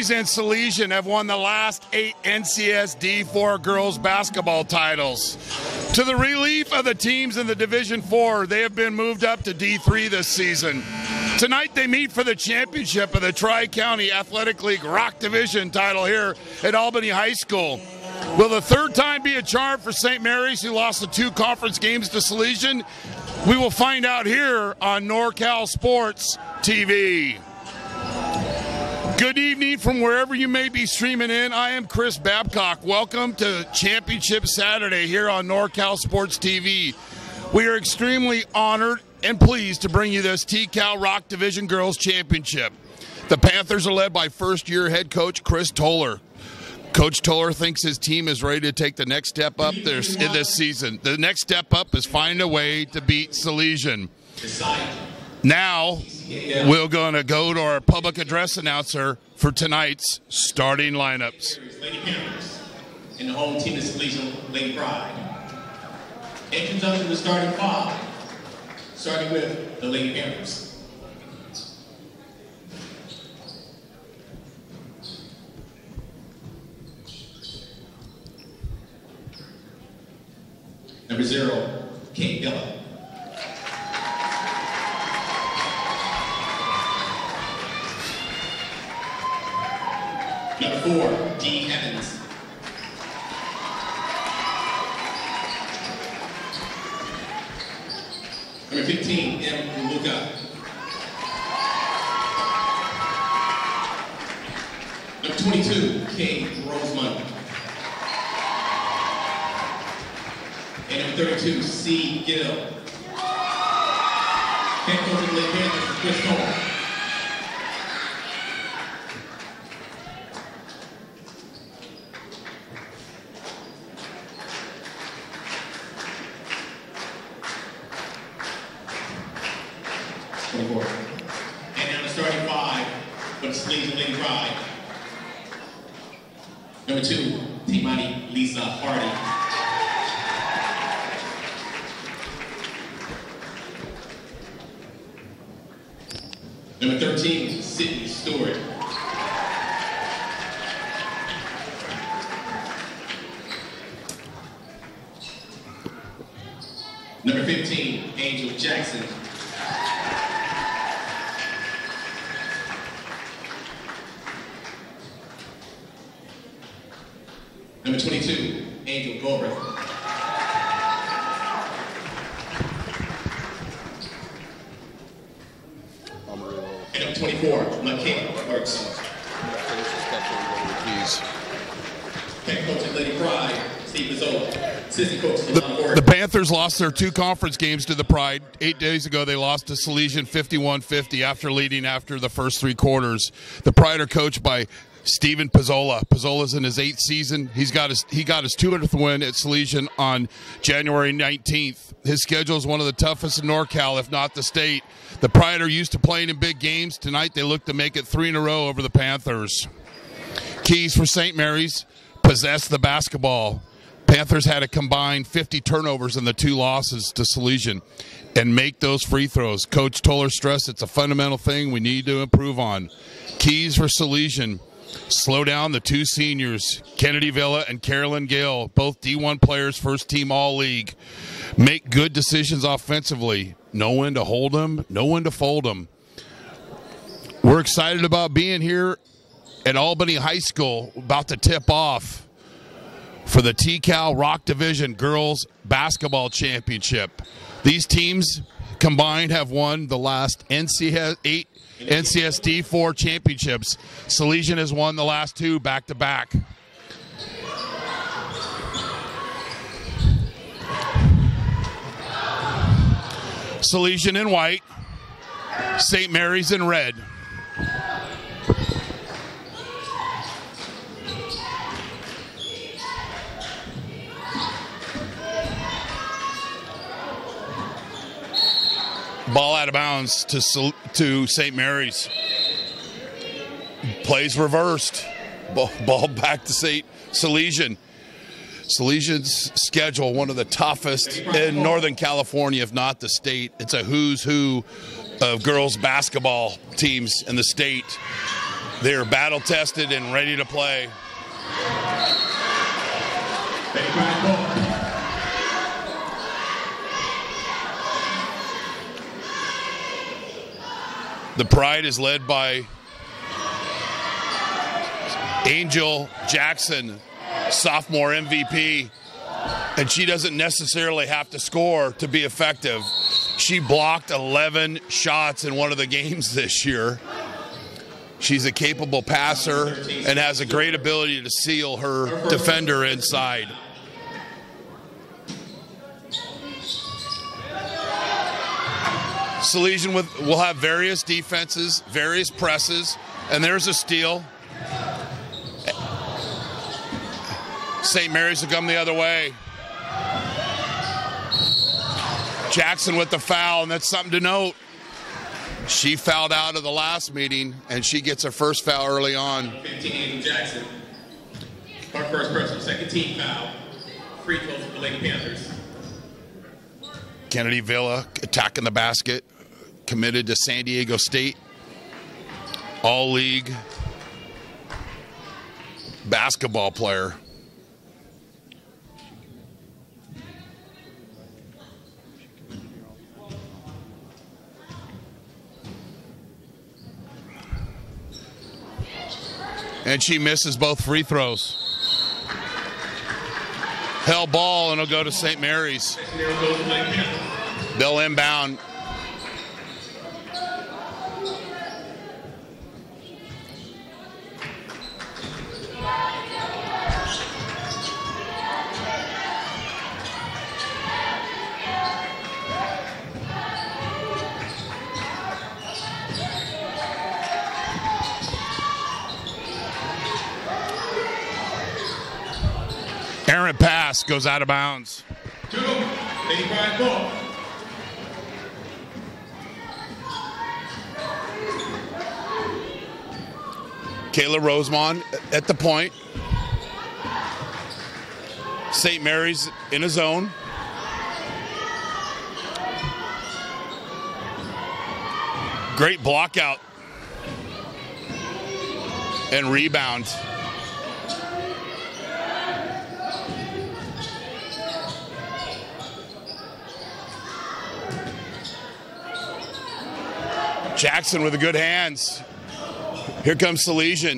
Mary's and Salesian have won the last 8 NCS D4 girls basketball titles. To the relief of the teams in the Division 4, they have been moved up to D3 this season. Tonight they meet for the championship of the Tri-County Athletic League Rock Division title here at Albany High School. Will the third time be a charm for St. Mary's, who lost the 2 conference games to Salesian? We will find out here on NorCal Sports TV. Good evening from wherever you may be streaming in. I am Chris Babcock. Welcome to Championship Saturday here on NorCal Sports TV. We are extremely honored and pleased to bring you this T-Cal Rock Division Girls Championship. The Panthers are led by first-year head coach Chris Toller. Coach Toller thinks his team is ready to take the next step up in this season. The next step up is finding a way to beat Salesian. Now, we're going to go to our public address announcer for tonight's starting lineups. Lady Panthers and the home team is Salesian Lady Pride. In conjunction with starting 5, starting with the Lady Panthers. Number 0, Kate Dilla. Number 4, Dee Evans. Number 15, M. Luca. Number 22, Kay Rosemond. And number 32, C. Gill. Head coach of the Lady Panthers, Chris Toller. And now the starting 5 for the Salesian Lady Pride. Number 2, T-Mighty Lisa Hardy. Number 13, Sydney Stewart. Number 15, Angel Jackson. Number 22, Angel Goldberg. And number 24, Michaela Clarkson. Head coach of Lady Pride, Steve Mazzola. Assistant coach, the Panthers lost their 2 conference games to the Pride. 8 days ago, they lost to Salesian 51-50 after leading after the first 3 quarters. The Pride are coached by Steven Pizzola. Pizzola's in his 8th season. He got his 200th win at Salesian on January 19th. His schedule is one of the toughest in NorCal, if not the state. The Pride are used to playing in big games. Tonight they look to make it 3 in a row over the Panthers. Keys for St. Mary's: possess the basketball. Panthers had a combined 50 turnovers in the 2 losses to Salesian, and make those free throws. Coach Toller stressed it's a fundamental thing we need to improve on. Keys for Salesian: slow down the 2 seniors, Kennedy Villa and Carolyn Gale, both D1 players, first team all-league. Make good decisions offensively. Know when to hold them, know when to fold them. We're excited about being here at Albany High School, about to tip off for the T-Cal Rock Division Girls Basketball Championship. These teams combined have won the last 8 NCS D4 championships. Salesian has won the last 2 back-to-back. Salesian in white, St. Mary's in red. Ball out of bounds to St. Mary's. Plays reversed. Ball back to Salesian. Salesian's schedule, one of the toughest in Northern California, if not the state. It's a who's who of girls basketball teams in the state. They are battle tested and ready to play. The Pride is led by Angel Jackson, sophomore MVP, and she doesn't necessarily have to score to be effective. She blocked 11 shots in one of the games this year. She's a capable passer and has a great ability to seal her defender inside. Salesian will have various defenses, various presses, and there's a steal. St. Mary's will come the other way. Jackson with the foul, and that's something to note. She fouled out of the last meeting, and she gets her first foul early on. 15, Jackson. Her first personal, second team foul. Free throw for the Lady Panthers. Kennedy Villa attacking the basket, committed to San Diego State. All-league basketball player. And she misses both free throws. Hell ball, and it'll go to St. Mary's. They'll inbound. Errant pass goes out of bounds. Lady Pride ball. Kayla Rosemond at the point. St. Mary's in a zone. Great block out and rebound. Jackson with the good hands. Here comes Salesian.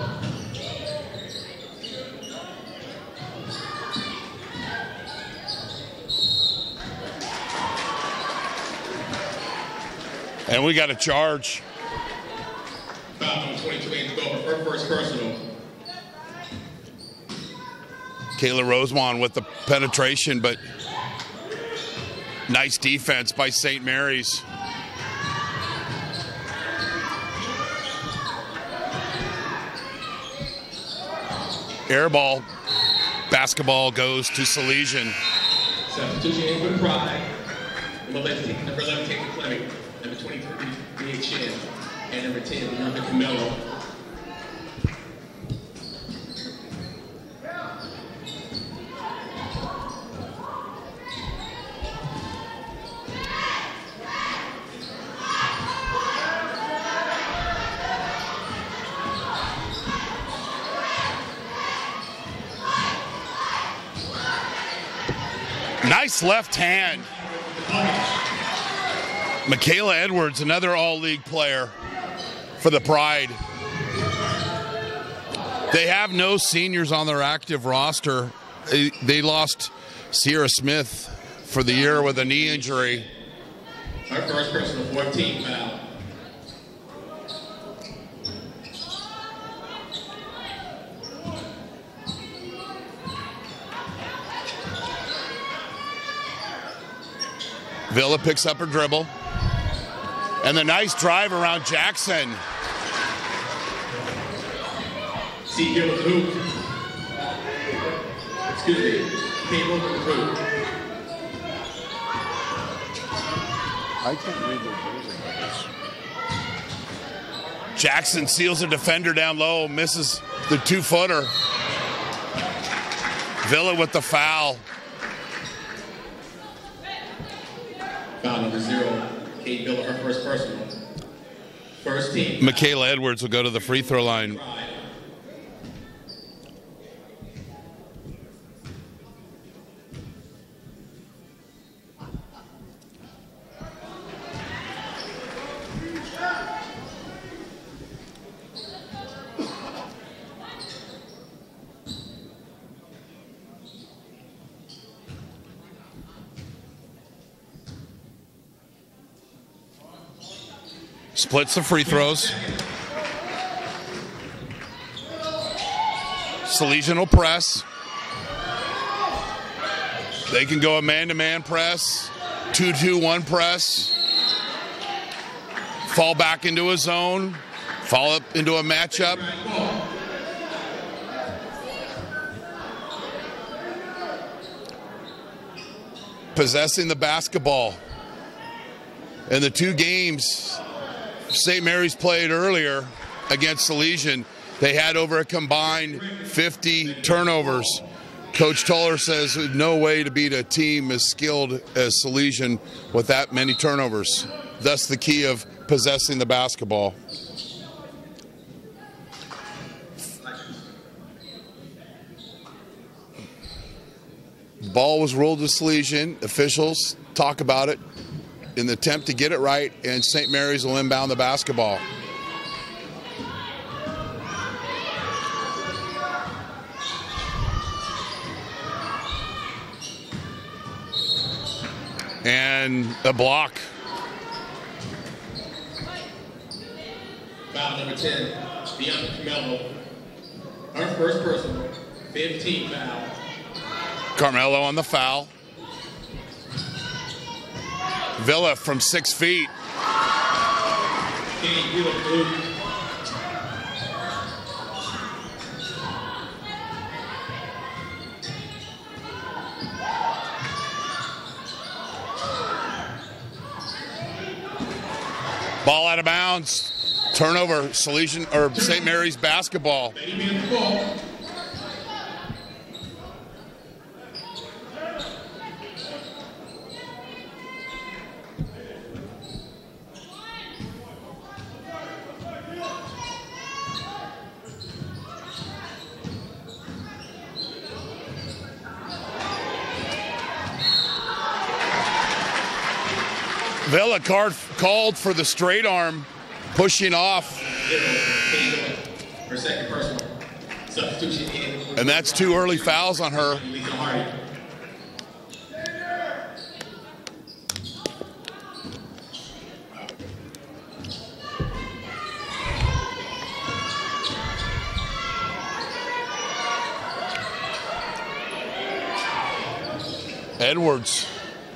And we got a charge. Foul on 22 to go for her first personal. Kayla Rosemond with the penetration, but nice defense by St. Mary's. Air ball. Basketball goes to Salesian. Substitution in for Pride. Number 11, Taylor Fleming. Number 23, Bia Chin. And number 10, Leonardo Camelo. Nice left hand. Michaela Edwards, another all-league player for the Pride. They have no seniors on their active roster. They lost Sierra Smith for the year with a knee injury. Our first personal 14 foul. Villa picks up her dribble. And the nice drive around Jackson. See here with the hoop. Excuse me. Table with the hoop. I can't read the jersey. Jackson seals a defender down low, misses the 2-footer. Villa with the foul. Foul number 0, Kate Villa, her first personal. First team. Michaela Edwards will go to the free throw line. Splits the free throws. Salesian will press. They can go a man-to-man press, 2-2-1 press, fall back into a zone, fall up into a matchup. Possessing the basketball. In the two games St. Mary's played earlier against Salesian, they had over a combined 50 turnovers. Coach Toller says no way to beat a team as skilled as Salesian with that many turnovers. That's the key of possessing the basketball. Ball was ruled to Salesian. Officials talk about it in the attempt to get it right, and St. Mary's will inbound the basketball. And a block. Foul number 10, Bianca Carmelo. Her first personal, 15 foul. Carmelo on the foul. Villa from 6 feet. Ball out of bounds. Turnover, Salesian or St. Mary's basketball. Villa called for the straight arm, pushing off. Her second personal. Substitution. And that's 2 early fouls on her. Edwards.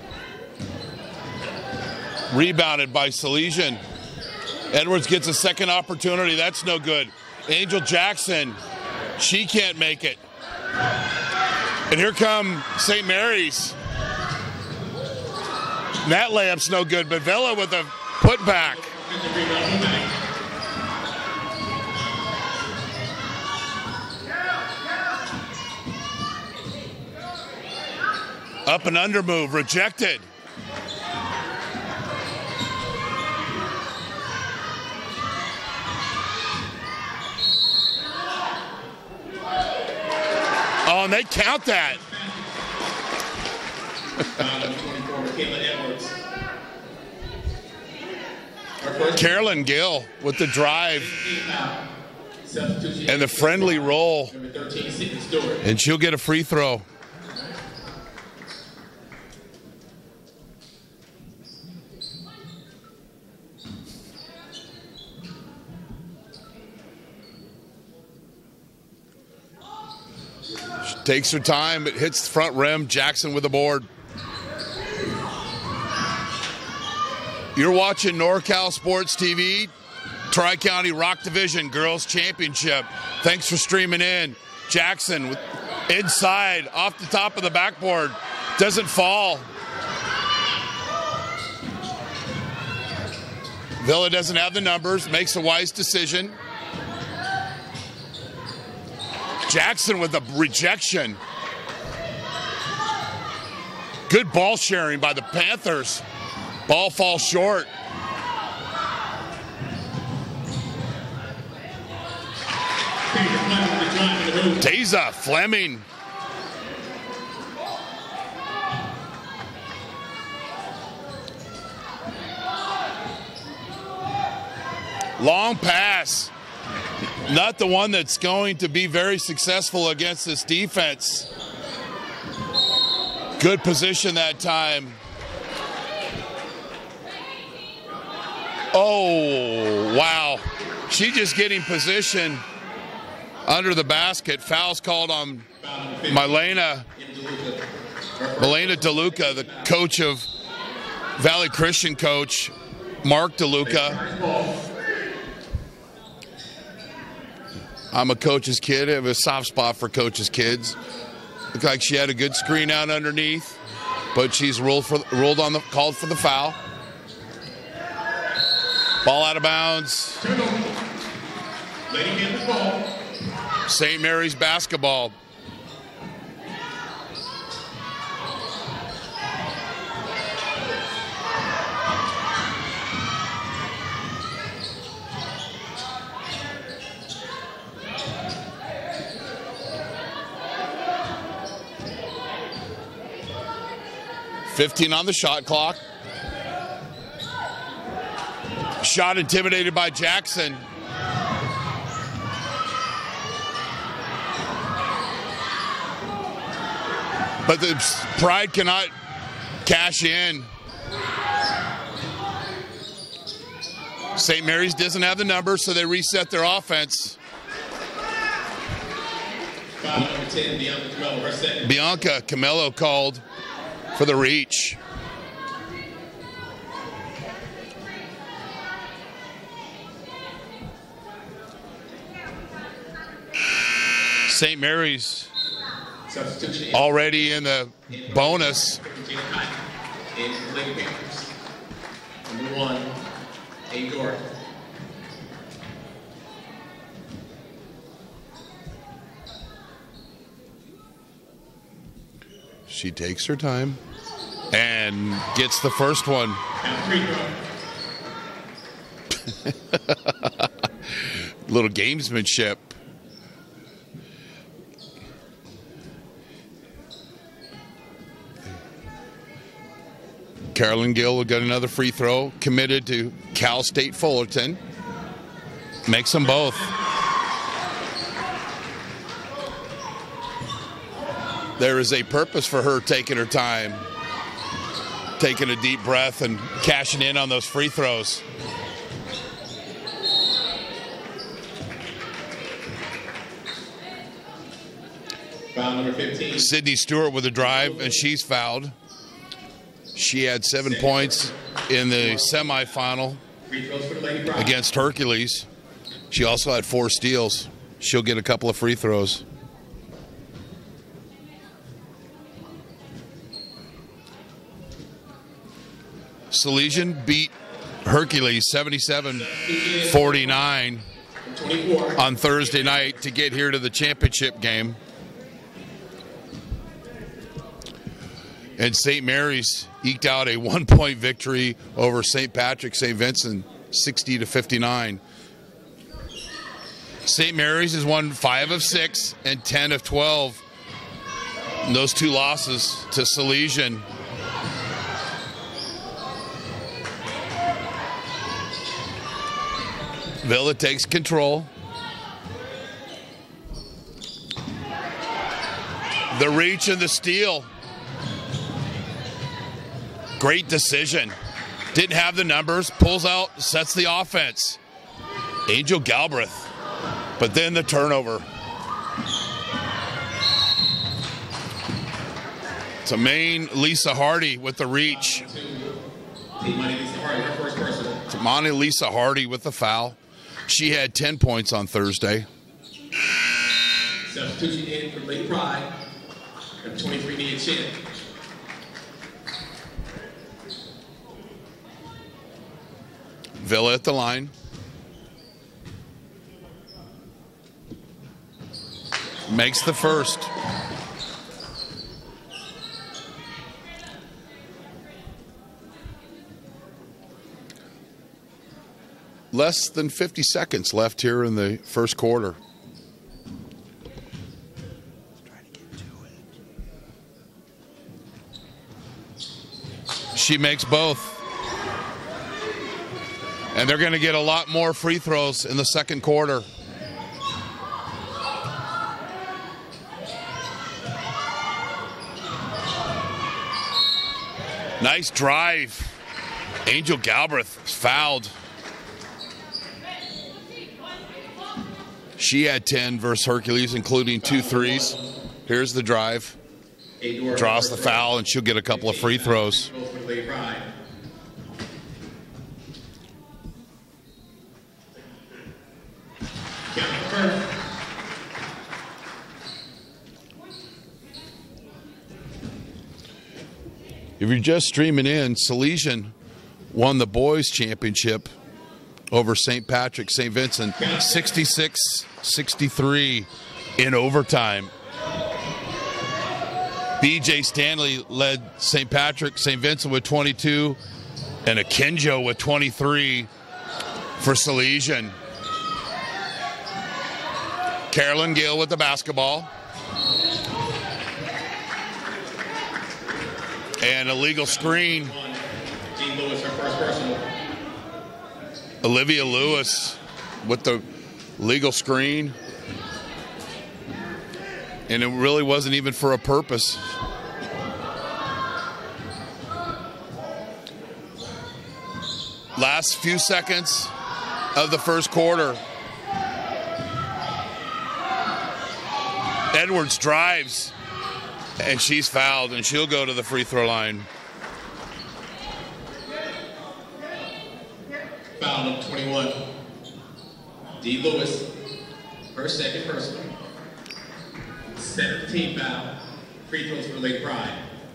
Rebounded by Salesian. Edwards gets a second opportunity. That's no good. Angel Jackson, she can't make it. And here come St. Mary's. That layup's no good, but Villa with a putback. Up and under move, rejected. Oh, and they count that. Carolyn Gill with the drive and the friendly roll. And she'll get a free throw. Takes her time, it hits the front rim. Jackson with the board. You're watching NorCal Sports TV, Tri-County Rock Division Girls Championship. Thanks for streaming in. Jackson with inside, off the top of the backboard. Doesn't fall. Villa doesn't have the numbers, makes a wise decision. Jackson with a rejection. Good ball sharing by the Panthers. Ball falls short. Taza Fleming. Long pass. Not the one that's going to be very successful against this defense. Good position that time. Oh, wow. She just getting position under the basket. Foul's called on Milena DeLuca, the coach of Valley Christian coach, Mark DeLuca. I'm a coach's kid. I have a soft spot for coach's kids. Looked like she had a good screen out underneath, but she's called for the foul. Ball out of bounds. St. Mary's basketball. .15 on the shot clock. Shot intimidated by Jackson. But the Pride cannot cash in. St. Mary's doesn't have the numbers, so they reset their offense. Foul number 10, Bianca Camello, her second. Bianca Camello called for the reach. St. Mary's already in the bonus. Number 1, A. Dork. She takes her time and gets the first one. Little gamesmanship. Carolyn Gill will get another free throw, committed to Cal State Fullerton. Makes them both. There is a purpose for her taking her time, taking a deep breath and cashing in on those free throws. Foul number 15. Sydney Stewart with a drive, and she's fouled. She had 7 points in the semifinal against Hercules. She also had 4 steals. She'll get a couple of free throws. Salesian beat Hercules 77-49 on Thursday night to get here to the championship game. And St. Mary's eked out a 1-point victory over St. Patrick St. Vincent, 60-59. St. Mary's has won 5 of 6 and 10 of 12. And those 2 losses to Salesian. Villa takes control. The reach and the steal. Great decision. Didn't have the numbers. Pulls out, sets the offense. Angel Galbraith. But then the turnover. It's a main Lisa Hardy with the reach. Tamani Lisa Hardy with the foul. She had 10 points on Thursday. Substitution in for Lady Pride. Number 23, Nia Chin. Villa at the line. Makes the first. Less than 50 seconds left here in the first quarter. She makes both. And they're going to get a lot more free throws in the second quarter. Nice drive. Angel Galbraith fouled. She had 10 versus Hercules, including 2 threes. Here's the drive. Draws the foul, and she'll get a couple of free throws. If you're just streaming in, Salesian won the boys' championship over St. Patrick, St. Vincent, 66-63 in overtime. B.J. Stanley led St. Patrick, St. Vincent with 22, and Akinjo with 23 for Salesian. Carolyn Gill with the basketball. And a legal screen. Olivia Lewis with the legal screen. And it really wasn't even for a purpose. Last few seconds of the first quarter. Edwards drives, and she's fouled, and she'll go to the free throw line. Foul number 21. D. Lewis, her second personal. 17 foul. Free throws for Lake Pride.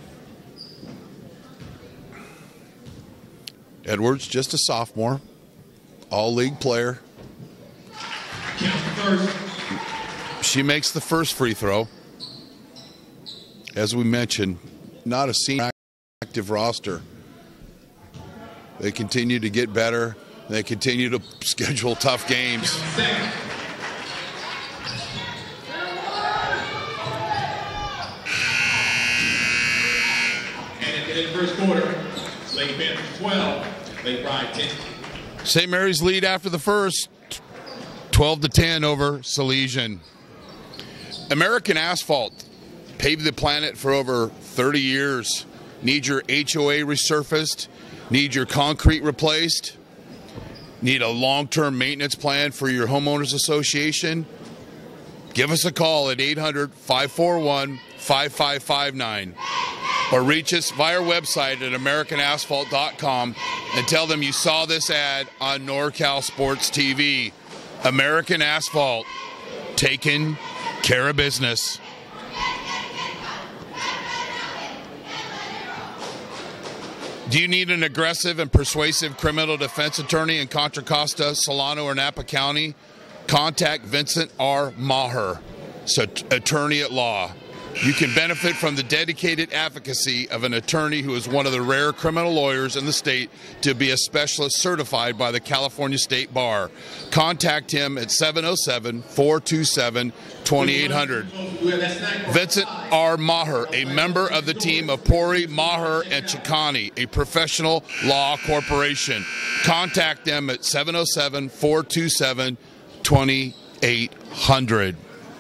Edwards, just a sophomore, all-league player. Count first. She makes the first free throw. As we mentioned, not a senior active roster. They continue to get better. They continue to schedule tough games. Second. And at the end of the first quarter, Lake Panthers 12, Lake Pride 10. St. Mary's lead after the first, 12-10 over Salesian. American Asphalt paved the planet for over 30 years. Need your HOA resurfaced? Need your concrete replaced? Need a long-term maintenance plan for your homeowners association? Give us a call at 800-541-5559 or reach us via our website at americanasphalt.com and tell them you saw this ad on NorCal Sports TV. American Asphalt, taking care of business. Do you need an aggressive and persuasive criminal defense attorney in Contra Costa, Solano, or Napa County? Contact Vincent R. Maher, attorney at law. You can benefit from the dedicated advocacy of an attorney who is one of the rare criminal lawyers in the state to be a specialist certified by the California State Bar. Contact him at 707-427-2800. Vincent R. Maher, a member of the team of Pori, Maher, and Chicani, a professional law corporation. Contact them at 707-427-2800.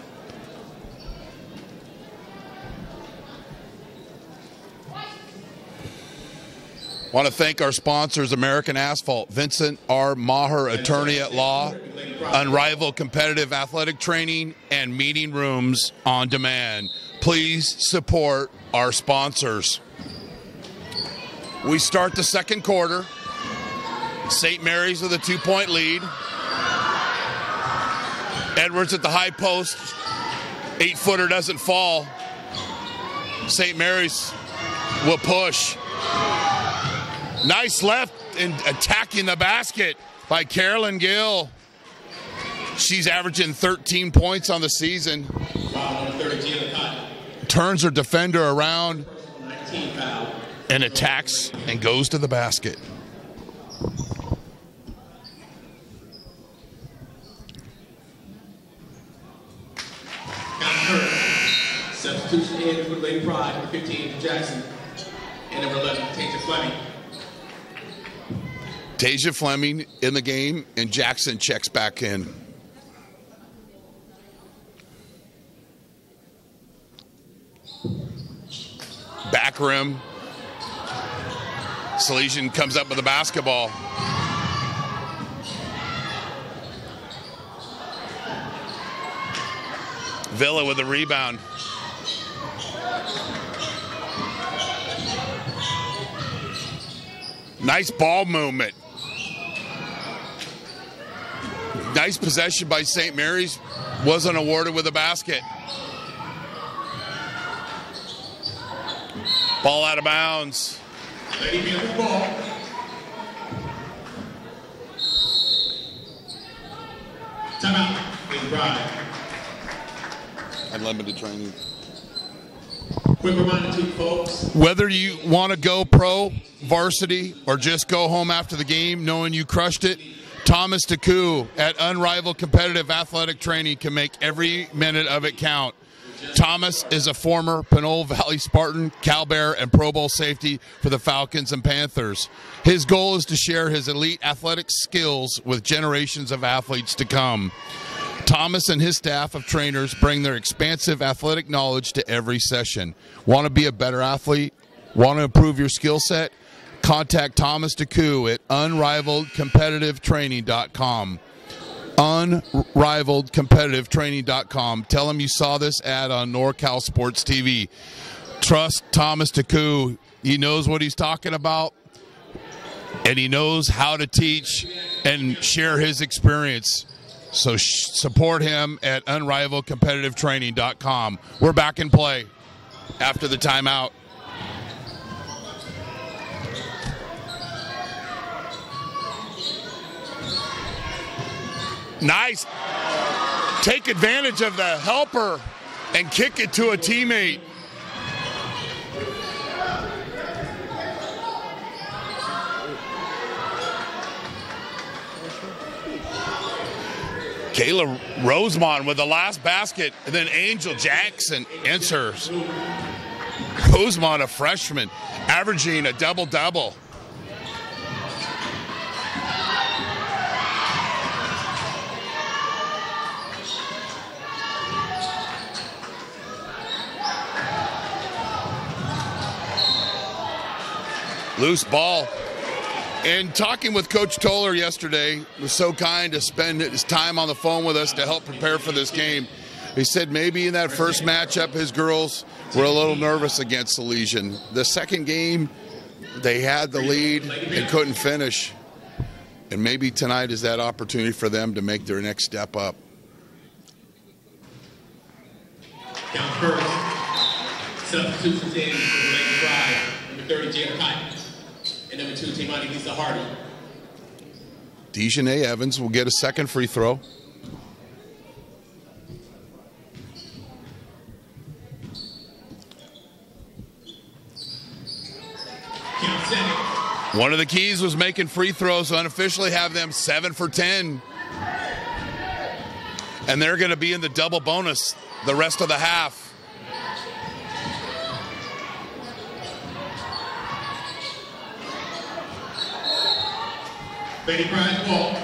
Want to thank our sponsors, American Asphalt, Vincent R. Maher, attorney at law, unrivaled competitive athletic training, and meeting rooms on demand. Please support our sponsors. We start the second quarter. St. Mary's with a 2-point lead. Edwards at the high post. 8-footer doesn't fall. St. Mary's will push. Nice left and attacking the basket by Carolyn Gill. She's averaging 13 points on the season. Turns her defender around and attacks and goes to the basket. Substitution in for Lake Pride, number 15, Jackson. And number 11, Tasia Fleming. Tasia Fleming in the game, and Jackson checks back in. Back rim. Salesian comes up with the basketball. Villa with a rebound. Nice ball movement. Nice possession by St. Mary's. Wasn't awarded with a basket. Ball out of bounds. Lady Panthers ball. Timeout. Lady Pride. Unlimited training. Quick reminder to you folks. Whether you want to go pro, varsity, or just go home after the game knowing you crushed it, Thomas Taku at Unrivaled Competitive Athletic Training can make every minute of it count. Thomas is a former Pinole Valley Spartan, Cal Bear, and Pro Bowl safety for the Falcons and Panthers. His goal is to share his elite athletic skills with generations of athletes to come. Thomas and his staff of trainers bring their expansive athletic knowledge to every session. Want to be a better athlete? Want to improve your skill set? Contact Thomas Taku at unrivaledcompetitivetraining.com. Unrivaledcompetitivetraining.com. Tell him you saw this ad on NorCal Sports TV. Trust Thomas Taku. He knows what he's talking about, and he knows how to teach and share his experience. So support him at unrivaledcompetitivetraining.com. We're back in play after the timeout. Nice. Take advantage of the helper and kick it to a teammate. Kayla Rosemont with the last basket, and then Angel Jackson answers. Rosemont, a freshman, averaging a double-double. Loose ball. And talking with Coach Toller yesterday, was so kind to spend his time on the phone with us to help prepare for this game. He said maybe in that first matchup, his girls were a little nervous against Salesian. The second game, they had the lead and couldn't finish. And maybe tonight is that opportunity for them to make their next step up. Down first. Substitutions in for the Lady Pride. Number 30, Jada Kite. And number 2, Timani Lisa Hardy. Dejanay Evans will get a second free throw. One of the keys was making free throws, so unofficially have them 7 for 10. And they're going to be in the double bonus the rest of the half. Lady Pride ball.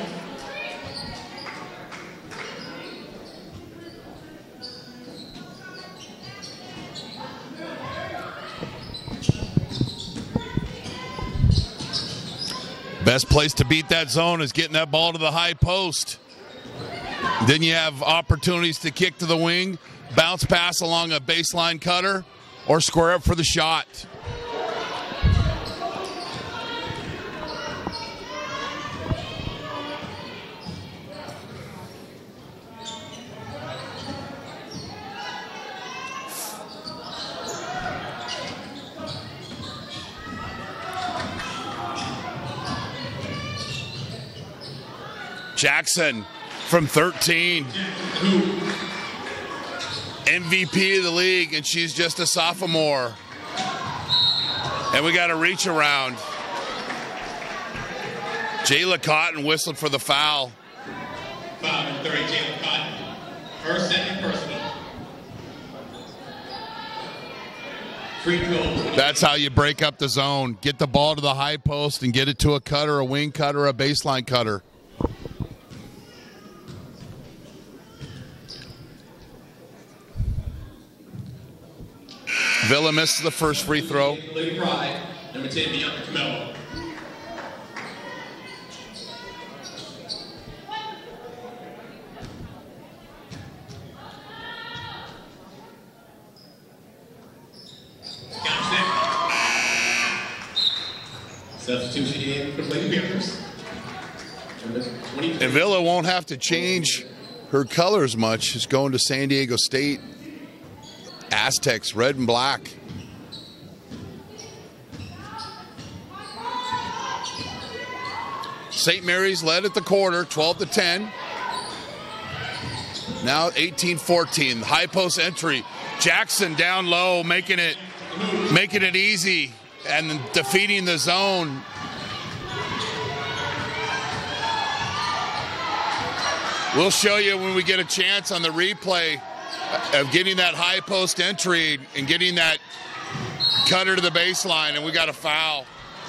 Best place to beat that zone is getting that ball to the high post. Then you have opportunities to kick to the wing, bounce pass along a baseline cutter, or square up for the shot. Jackson from 13. MVP of the league, and she's just a sophomore. And we got a reach around. Jayla Cotton whistled for the foul. Foul number 30, Jayla Cotton. Her second personal. Free throw. That's how you break up the zone. Get the ball to the high post and get it to a cutter, a wing cutter, a baseline cutter. Villa misses the first free throw. Lady Pride, number 10, Bianca Camelo. Substitution in for the Lady Panthers. And Villa won't have to change her colors much. It's going to San Diego State. Aztecs, red and black. St. Mary's led at the quarter, 12-10. Now 18-14. High post entry. Jackson down low, making it easy and defeating the zone. We'll show you when we get a chance on the replay of getting that high post entry and getting that cutter to the baseline, and we got a foul.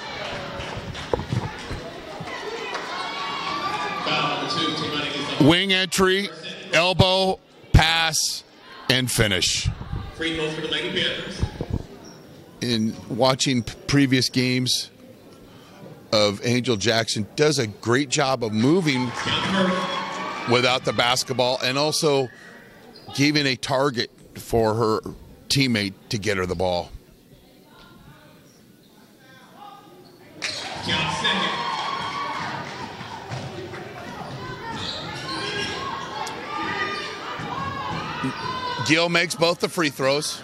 Wing entry, elbow, pass, and finish. Free throw for the Lady Panthers. In watching previous games of Angel Jackson, does a great job of moving without the basketball and also giving a target for her teammate to get her the ball. Gill makes both the free throws.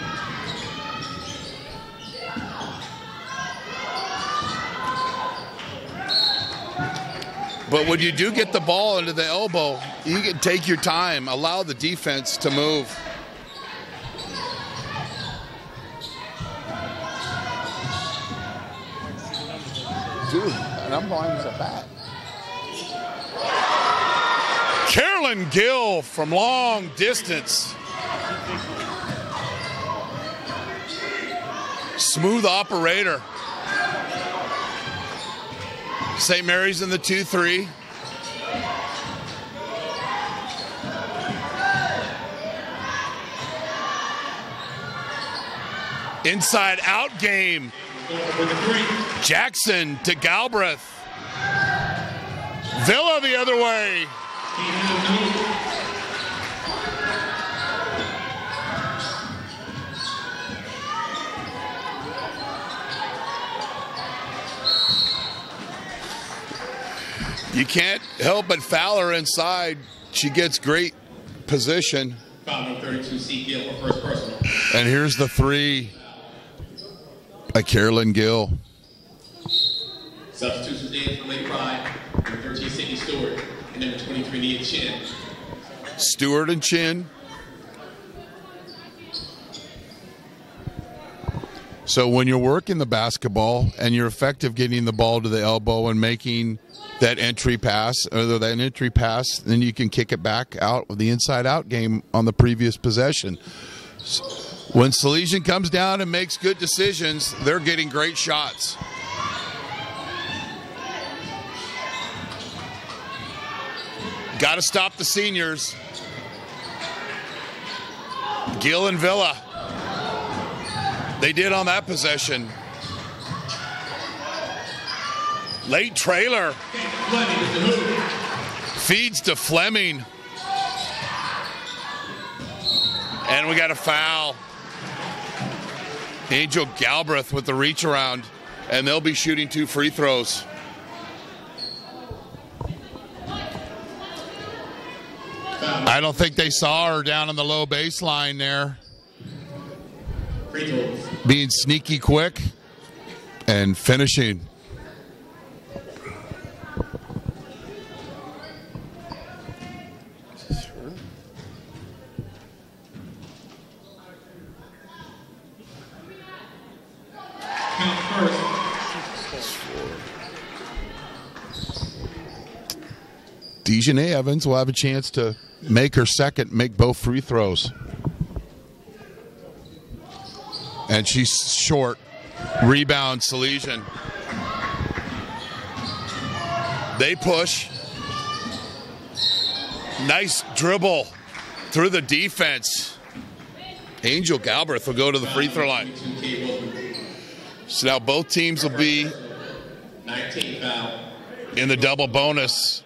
But when you do get the ball into the elbow, you can take your time, allow the defense to move. Dude, and I'm blind as a bat. Carolyn Gill from long distance. Smooth operator. St. Mary's in the 2-3. Inside out game. Jackson to Galbraith. Villa the other way. You can't help but foul her inside. She gets great position. Foul number 32, C. Gill for first personal. And here's the three by Carolyn Gill. Substitutions in for Lady Pride. Number 13, Sydney Stewart. And number 23, Nia Chin. Stewart and Chin. So when you're working the basketball and you're effective getting the ball to the elbow and making that entry pass, or that entry pass, then you can kick it back out with the inside-out game on the previous possession. When Salesian comes down and makes good decisions, they're getting great shots. Got to stop the seniors. Gill and Villa. They did on that possession. Late trailer. Feeds to Fleming. And we got a foul. Angel Galbraith with the reach around. And they'll be shooting 2 free throws. I don't think they saw her down on the low baseline there. Being sneaky quick and finishing. Dejanay Evans will have a chance to make her second, make both free throws. And she's short. Rebound, Salesian. They push. Nice dribble through the defense. Angel Galbraith will go to the free throw line. So now both teams will be in the double bonus.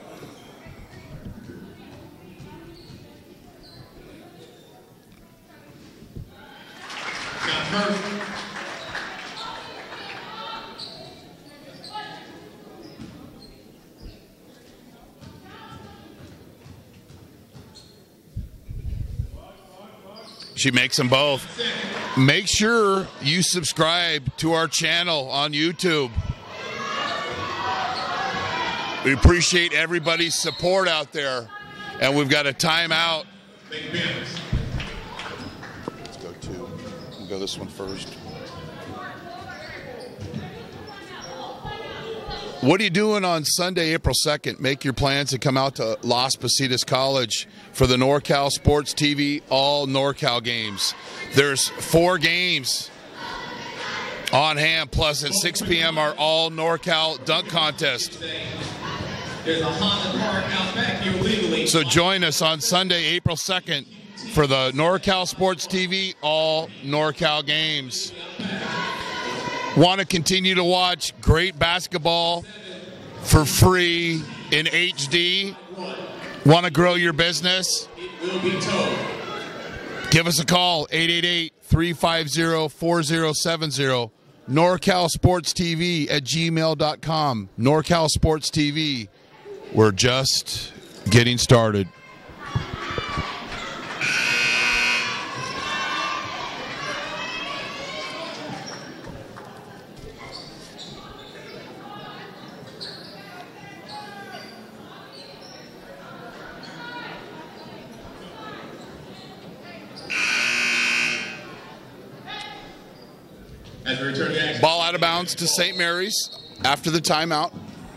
She makes them both. Make sure you subscribe to our channel on YouTube. We appreciate everybody's support out there. And we've got a timeout. Let's go two. We'll go this one first. What are you doing on Sunday, April 2nd? Make your plans to come out to Las Positas College for the NorCal Sports TV all NorCal games. There's 4 games on hand, plus at 6 p.m. our all NorCal dunk contest. There's a Honda Park out back here legally. So join us on Sunday, April 2nd for the NorCal Sports TV all NorCal games. Want to continue to watch great basketball for free in HD? Want to grow your business? It will be towed. Give us a call, 888-350-4070. NorCal Sports TV at gmail.com. NorCal Sports TV. We're just getting started. As we return to action. Ball out of bounds to St. Mary's after the timeout.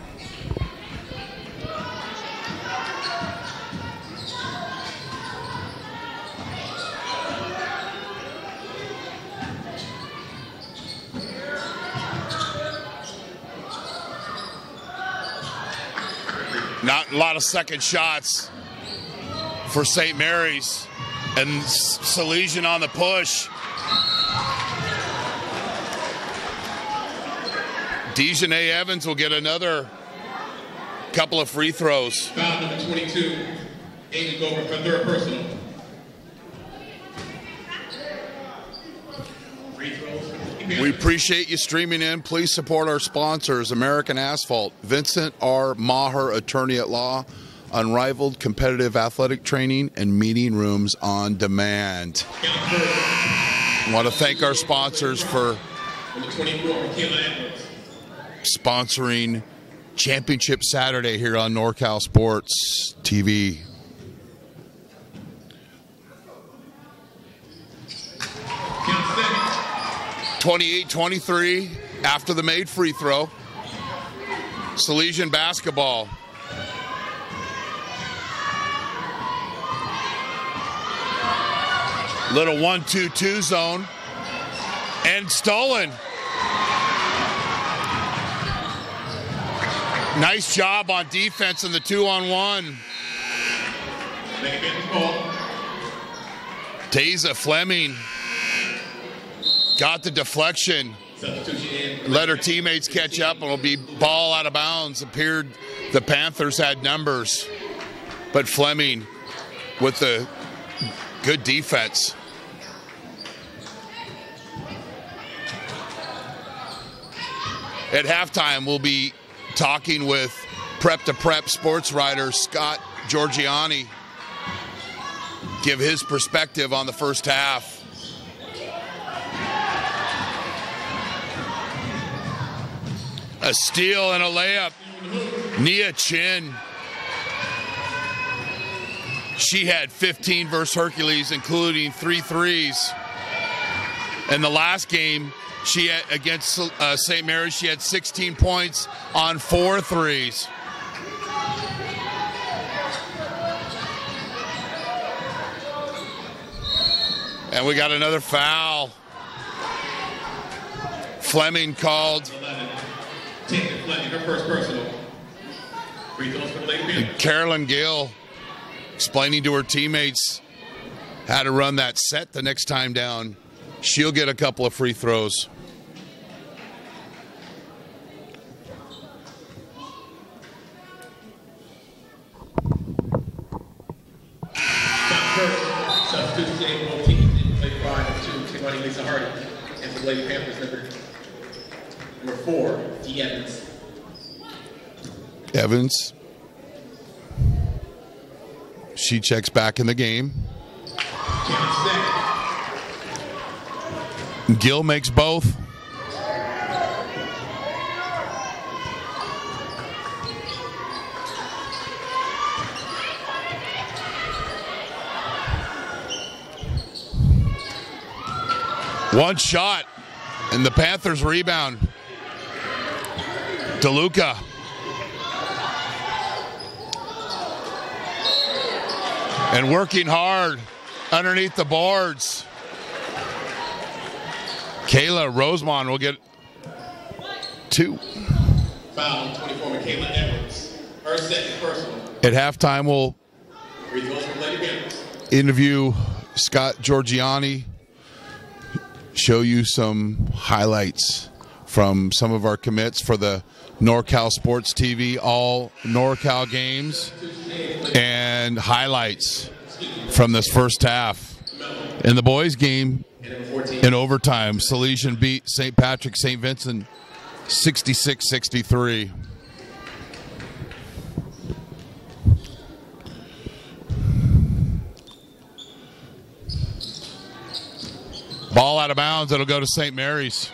Not a lot of second shots for St. Mary's. And Salesian on the push. Dejanay Evans will get another couple of free throws. Foul number 22. Angel Gover for third personal. Free throws. We appreciate you streaming in. Please support our sponsors, American Asphalt, Vincent R. Maher, attorney at law, unrivaled competitive athletic training and meeting rooms on demand. I want to thank our sponsors for Number 24, Michaela Edwards. sponsoring Championship Saturday here on NorCal Sports TV. Count second. 28-23 after the made free throw. Salesian basketball. Little 1-2-2 zone. And stolen. Nice job on defense in the 2-on-1. Second bench ball. Taza Fleming got the deflection. Substitution in. Let her teammates catch up and will be ball out of bounds. Appeared the Panthers had numbers. But Fleming with the good defense. At halftime, we'll be talking with Prep to Prep sports writer Scott Giorgiani. Give his perspective on the first half. A steal and a layup. Nia Chin. She had 15 versus Hercules, including 3 threes. In the last game, she had, against St. Mary's, she had 16 points on 4 threes. And we got another foul. Fleming called. 11. Taylor Fleming, her first personal. Free throws for the Lady Panthers. Carolyn Gale explaining to her teammates how to run that set the next time down. She'll get a couple of free throws. Substitutes today, both teams in play 5 to Tiffany Lisa Hardy. And for the Lady Panthers, number 4, D. Evans. Evans. She checks back in the game. Gill makes both. One shot, and the Panthers rebound. DeLuca. And working hard underneath the boards. Kayla Rosemond will get 2. Foul, 24, Michaela Edwards. Her second personal. At halftime, we'll Free throws for the Lady Panthers. interview Scott Giorgiani, show you some highlights from some of our commits for the NorCal Sports TV, all NorCal games, and highlights from this first half. In the boys' game, in overtime, Salesian beat St. Patrick St. Vincent 66-63. Ball out of bounds. It'll go to St. Mary's.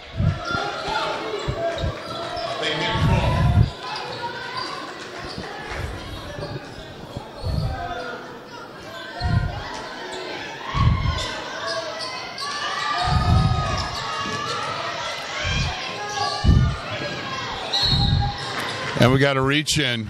And we got to reach in.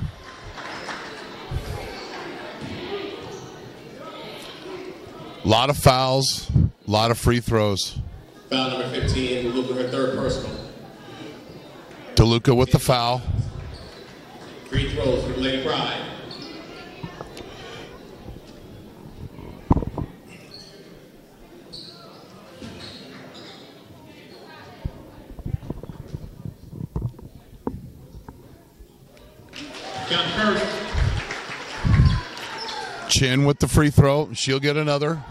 A lot of fouls, a lot of free throws. Foul number 15, DeLuca, her third personal. DeLuca with the foul. Free throws for the Lady Pride. Count first. Chin with the free throw. She'll get another.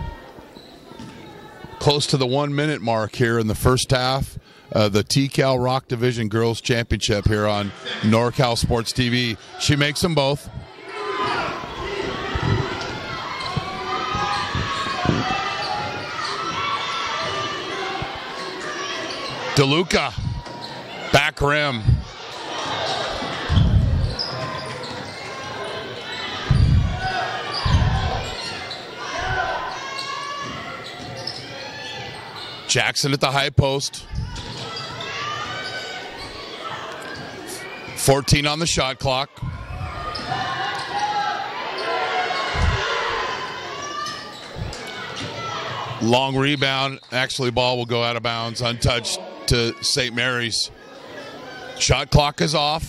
Close to the 1 minute mark here in the first half. The TCal Rock Division Girls Championship here on NorCal Sports TV. She makes them both. DeLuca, back rim. Jackson at the high post. 14 on the shot clock. Long rebound. Actually, ball will go out of bounds, untouched to St. Mary's. Shot clock is off.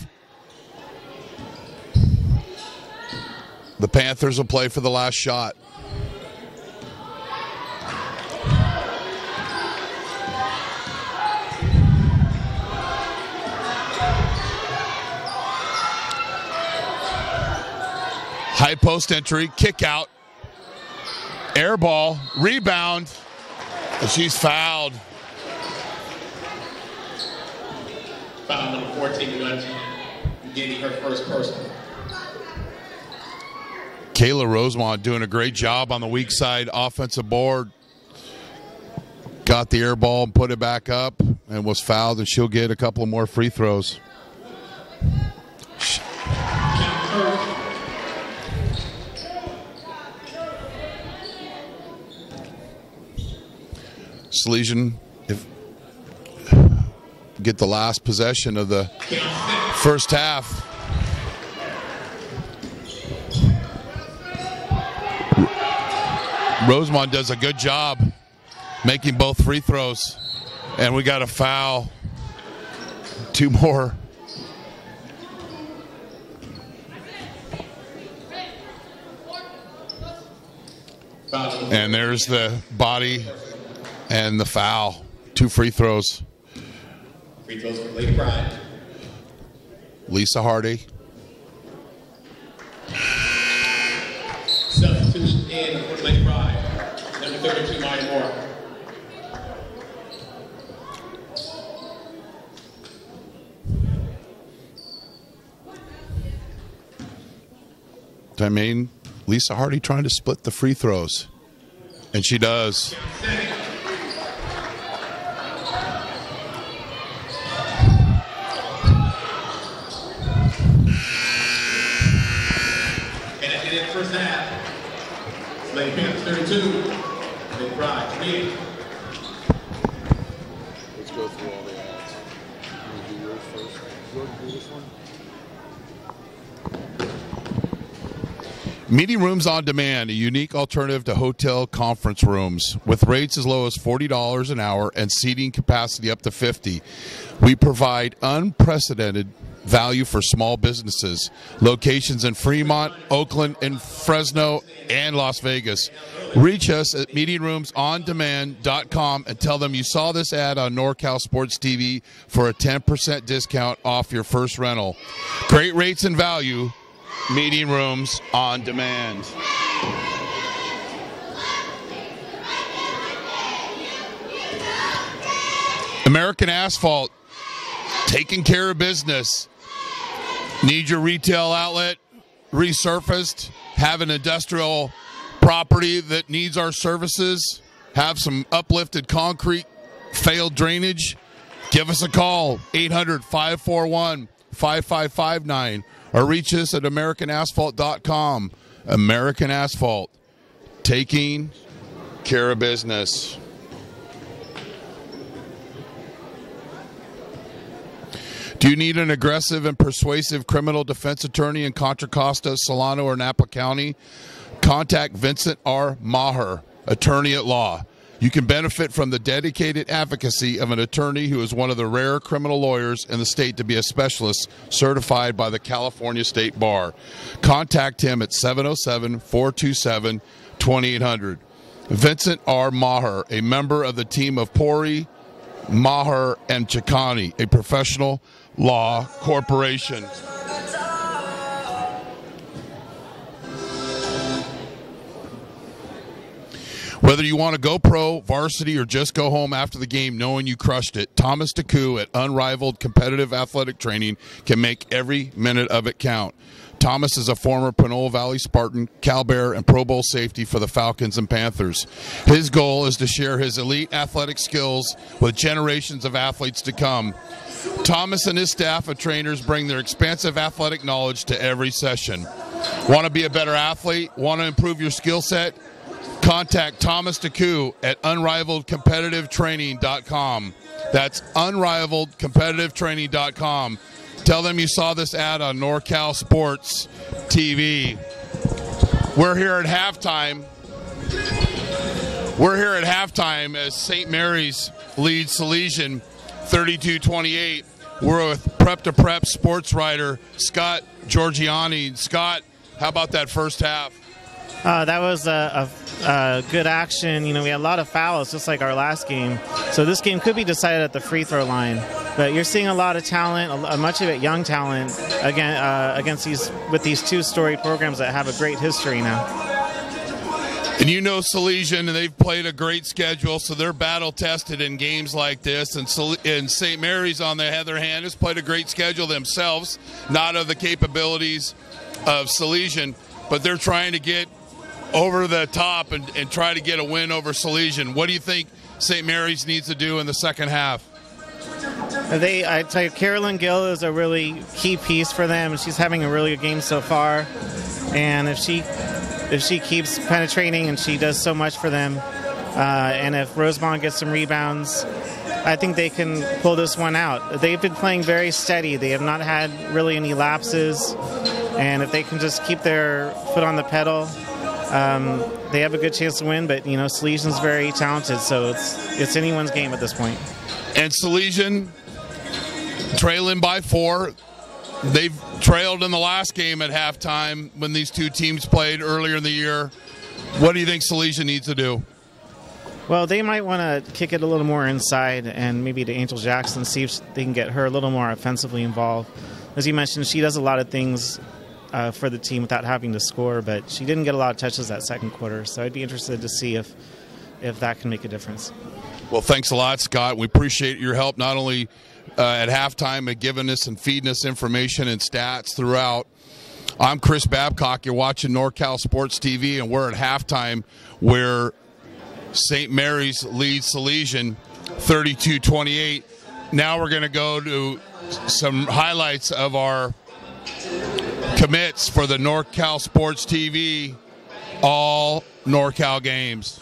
The Panthers will play for the last shot. High post entry, kick out, air ball, rebound, and she's fouled. Foul number 14, getting her first personal. Kayla Rosemond doing a great job on the weak side offensive board. Got the air ball and put it back up and was fouled, and she'll get a couple more free throws. Salesian get the last possession of the first half. Rosemond does a good job making both free throws, and we got a foul 2 more. And there's the body and the foul. 2 free throws. Free throws for Lady Pride. Lisa Hardy. Substitute in for Lady Pride. Number 32, Maya Moore. I mean, Lisa Hardy trying to split the free throws. And she does. And at the end of the first half, Lady Panthers 32, Lady Pride 28. Let's go through all the ads. You do yours first. You want to do this one? Meeting Rooms on Demand, a unique alternative to hotel conference rooms. With rates as low as $40 an hour and seating capacity up to 50, we provide unprecedented value for small businesses. Locations in Fremont, Oakland, and Fresno, and Las Vegas. Reach us at meetingroomsondemand.com and tell them you saw this ad on NorCal Sports TV for a 10% discount off your first rental. Great rates and value. Meeting Rooms on Demand. American Asphalt, taking care of business. Need your retail outlet resurfaced? Have an industrial property that needs our services? Have some uplifted concrete, failed drainage? Give us a call, 800-541-5559. Or reach us at AmericanAsphalt.com. American Asphalt, taking care of business. Do you need an aggressive and persuasive criminal defense attorney in Contra Costa, Solano, or Napa County? Contact Vincent R. Maher, attorney at law. You can benefit from the dedicated advocacy of an attorney who is one of the rare criminal lawyers in the state to be a specialist certified by the California State Bar. Contact him at 707-427-2800. Vincent R. Maher, a member of the team of Pori, Maher, and Chicani, a professional law corporation. Whether you want to go pro, varsity, or just go home after the game knowing you crushed it, Thomas DeCou at Unrivaled Competitive Athletic Training can make every minute of it count. Thomas is a former Panola Valley Spartan, Cal Bear, and Pro Bowl safety for the Falcons and Panthers. His goal is to share his elite athletic skills with generations of athletes to come. Thomas and his staff of trainers bring their expansive athletic knowledge to every session. Want to be a better athlete? Want to improve your skill set? Contact Thomas DeCou at unrivaledcompetitivetraining.com. That's unrivaledcompetitivetraining.com. Tell them you saw this ad on NorCal Sports TV. We're here at halftime. As St. Mary's leads Salesian 32-28. We're with Prep to Prep sports writer Scott Georgiani. Scott, how about that first half? That was a good action. You know, we had a lot of fouls, just like our last game. So this game could be decided at the free throw line. But you're seeing a lot of talent, much of it young talent, against these two storied programs that have a great history now. And you know Salesian, and they've played a great schedule, so they're battle-tested in games like this. And St. Mary's, on the other hand, has played a great schedule themselves, not of the capabilities of Salesian, but they're trying to get over the top and try to get a win over Salesian. What do you think St. Mary's needs to do in the second half? I tell you, Carolyn Gill is a really key piece for them. She's having a really good game so far, and if she keeps penetrating and she does so much for them, and if Rosemont gets some rebounds, I think they can pull this one out. They've been playing very steady. They have not had really any lapses, and if they can just keep their foot on the pedal, they have a good chance to win. But you know, Salesian's very talented, so it's anyone's game at this point. And Salesian, trailing by 4. They've trailed in the last game at halftime when these two teams played earlier in the year. What do you think Salesian needs to do? Well, they might want to kick it a little more inside and maybe to Angel Jackson, see if they can get her a little more offensively involved. As you mentioned, she does a lot of things for the team without having to score, but she didn't get a lot of touches that second quarter. So I'd be interested to see if that can make a difference. Well, thanks a lot, Scott. We appreciate your help not only at halftime at giving us and feeding us information and stats throughout. I'm Chris Babcock. You're watching NorCal Sports TV, and we're at halftime where St. Mary's leads Salesian 32-28. Now we're going to go to some highlights of our commits for the NorCal Sports TV all NorCal games.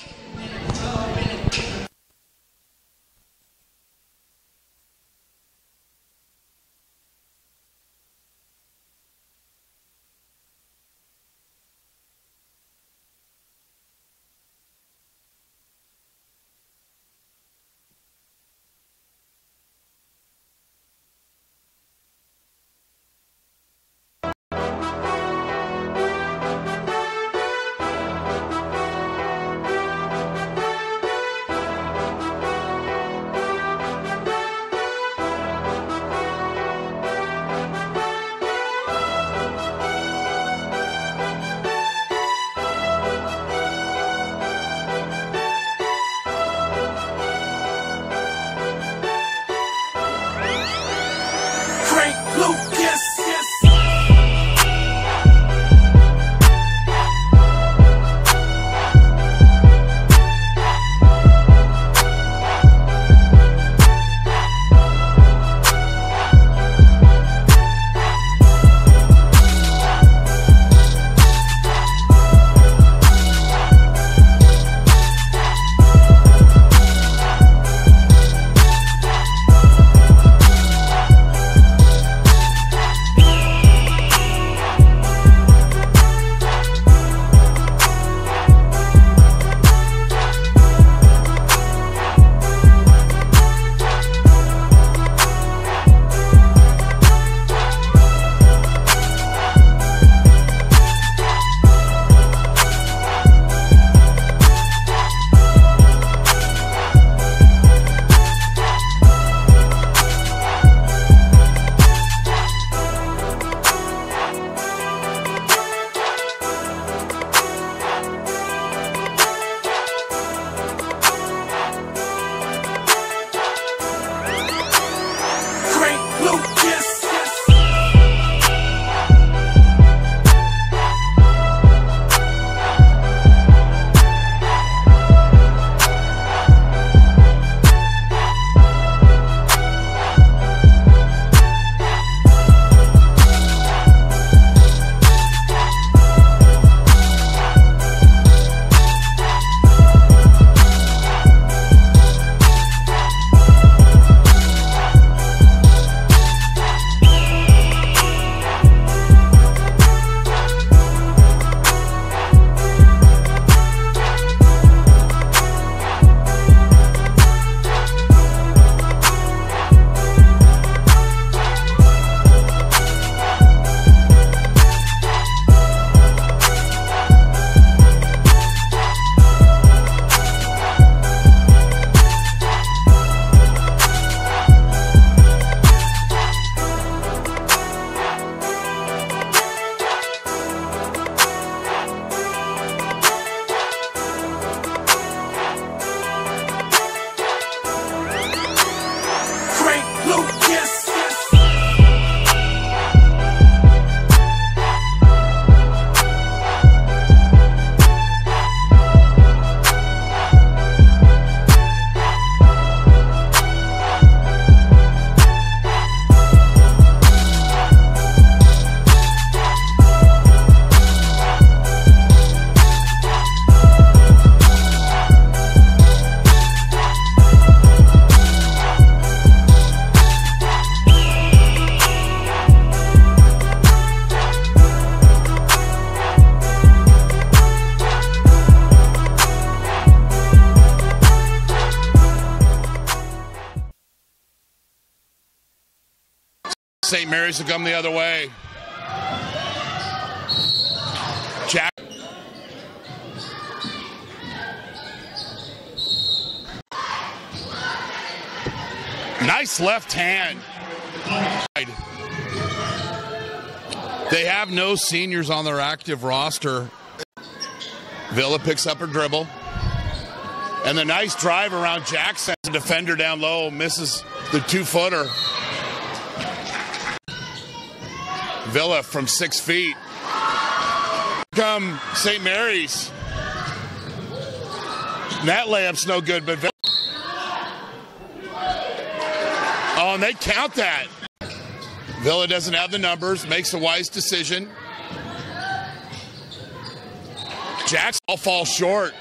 Mary's will come the other way. Jack. Nice left hand. They have no seniors on their active roster. Villa picks up her dribble. And the nice drive around Jackson. The defender down low misses the 2-footer. Villa from 6 feet. Come St. Mary's. And that layup's no good, but Villa. Oh, and they count that. Villa doesn't have the numbers, makes a wise decision. Jackson all falls short.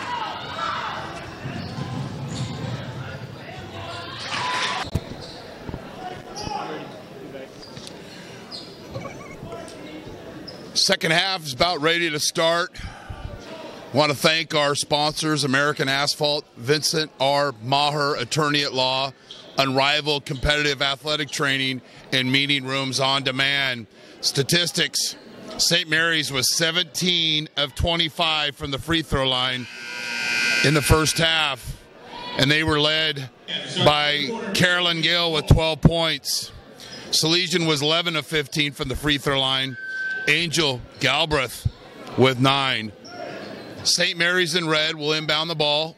Second half is about ready to start. Want to thank our sponsors, American Asphalt, Vincent R. Maher, attorney at law, unrivaled competitive athletic training and meeting rooms on demand. Statistics, St. Mary's was 17 of 25 from the free throw line in the first half, and they were led by Carolyn Gill with 12 points. Salesian was 11 of 15 from the free throw line. Angel Galbraith with 9. St. Mary's in red will inbound the ball.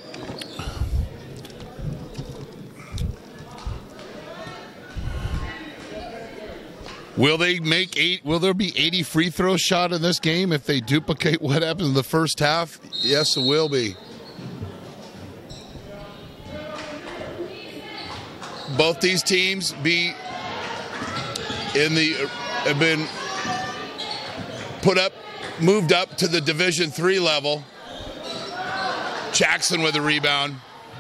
Will they make 8? Will there be 80 free throw shot in this game if they duplicate what happened in the first half? Yes, it will be. Both these teams have been moved up to the Division III level. Jackson with a rebound.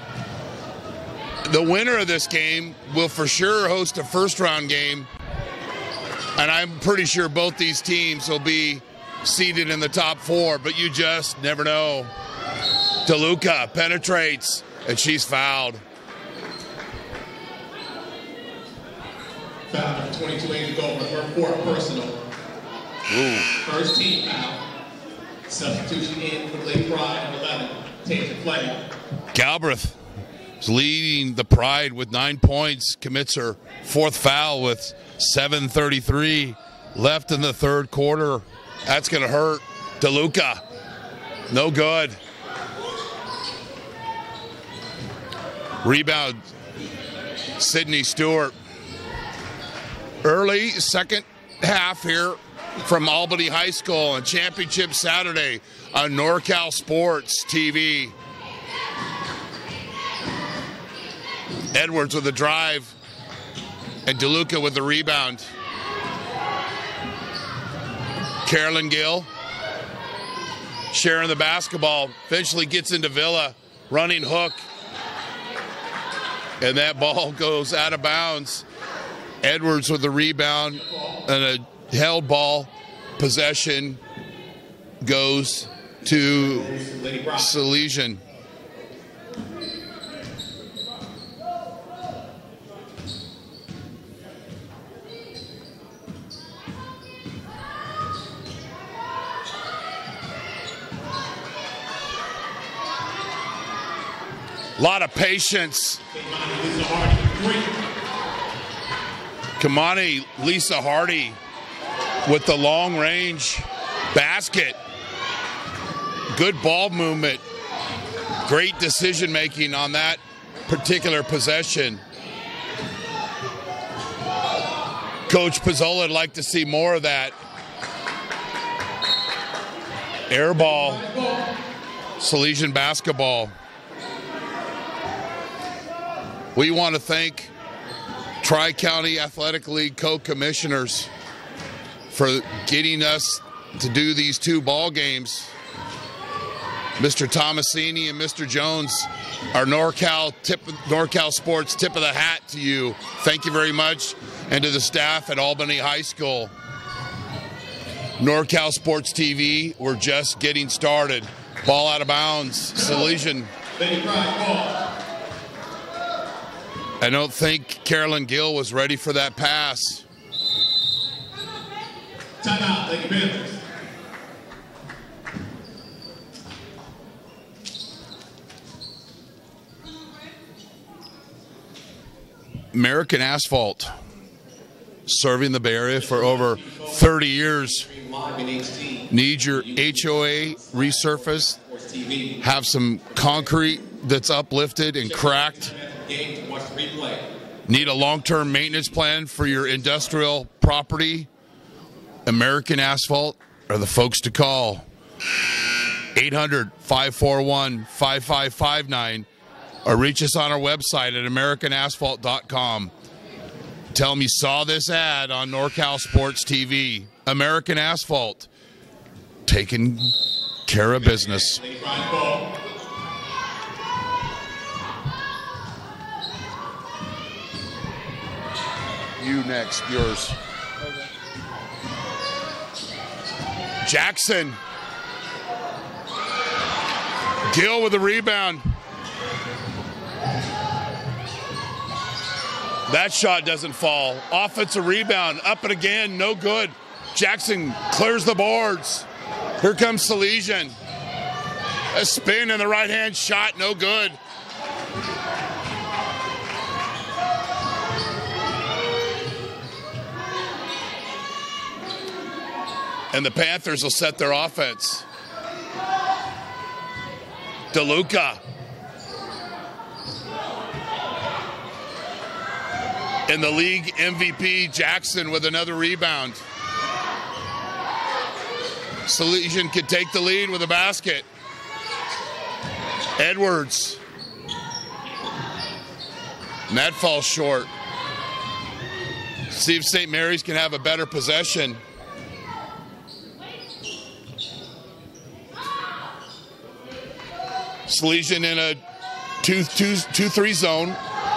The winner of this game will for sure host a first-round game, and I'm pretty sure both these teams will be seated in the top 4, but you just never know. DeLuca penetrates, and she's fouled. Foul number 22, Angel Goldberg, her 4th personal. Ooh. First team foul. Substitution in for Lady Pride, number 11, Tasia Fleming. Galbraith is leading the Pride with 9 points, commits her 4th foul with 7:33 left in the third quarter. That's going to hurt. DeLuca, no good. Rebound, Sydney Stewart. Early second half here from Albany High School on Championship Saturday on NorCal Sports TV. Edwards with a drive and DeLuca with the rebound. Carolyn Gill sharing the basketball, eventually gets into Villa, running hook, and that ball goes out of bounds. Edwards with the rebound, and a held ball. Possession goes to Salesian. A lot of patience. Kamani Lisa Hardy with the long range basket. Good ball movement. Great decision making on that particular possession. Coach Pizzola would like to see more of that. Air ball. Salesian basketball. We want to thank Tri-County Athletic League co-commissioners for getting us to do these 2 ball games. Mr. Tomasini and Mr. Jones, our NorCal Sports tip of the hat to you. Thank you very much, and to the staff at Albany High School. NorCal Sports TV, we're just getting started. Ball out of bounds. Salesian. I don't think Carolyn Gill was ready for that pass. Timeout, Lady Panthers. American Asphalt, serving the Bay Area for over 30 years. Need your HOA resurfaced, have some concrete that's uplifted and cracked. Need a long-term maintenance plan for your industrial property. American Asphalt are the folks to call. 800-541-5559 or reach us on our website at americanasphalt.com. Tell them you saw this ad on NorCal Sports TV. American Asphalt, taking care of business. You next, yours. Jackson. Gill with the rebound. That shot doesn't fall. Offensive rebound, up and again, no good. Jackson clears the boards. Here comes Salesian. A spin in the right-hand shot, no good. And the Panthers will set their offense. DeLuca. And the league MVP, Jackson, with another rebound. Salesian could take the lead with a basket. Edwards. And that falls short. See if St. Mary's can have a better possession. Salesian in a 2-3 zone.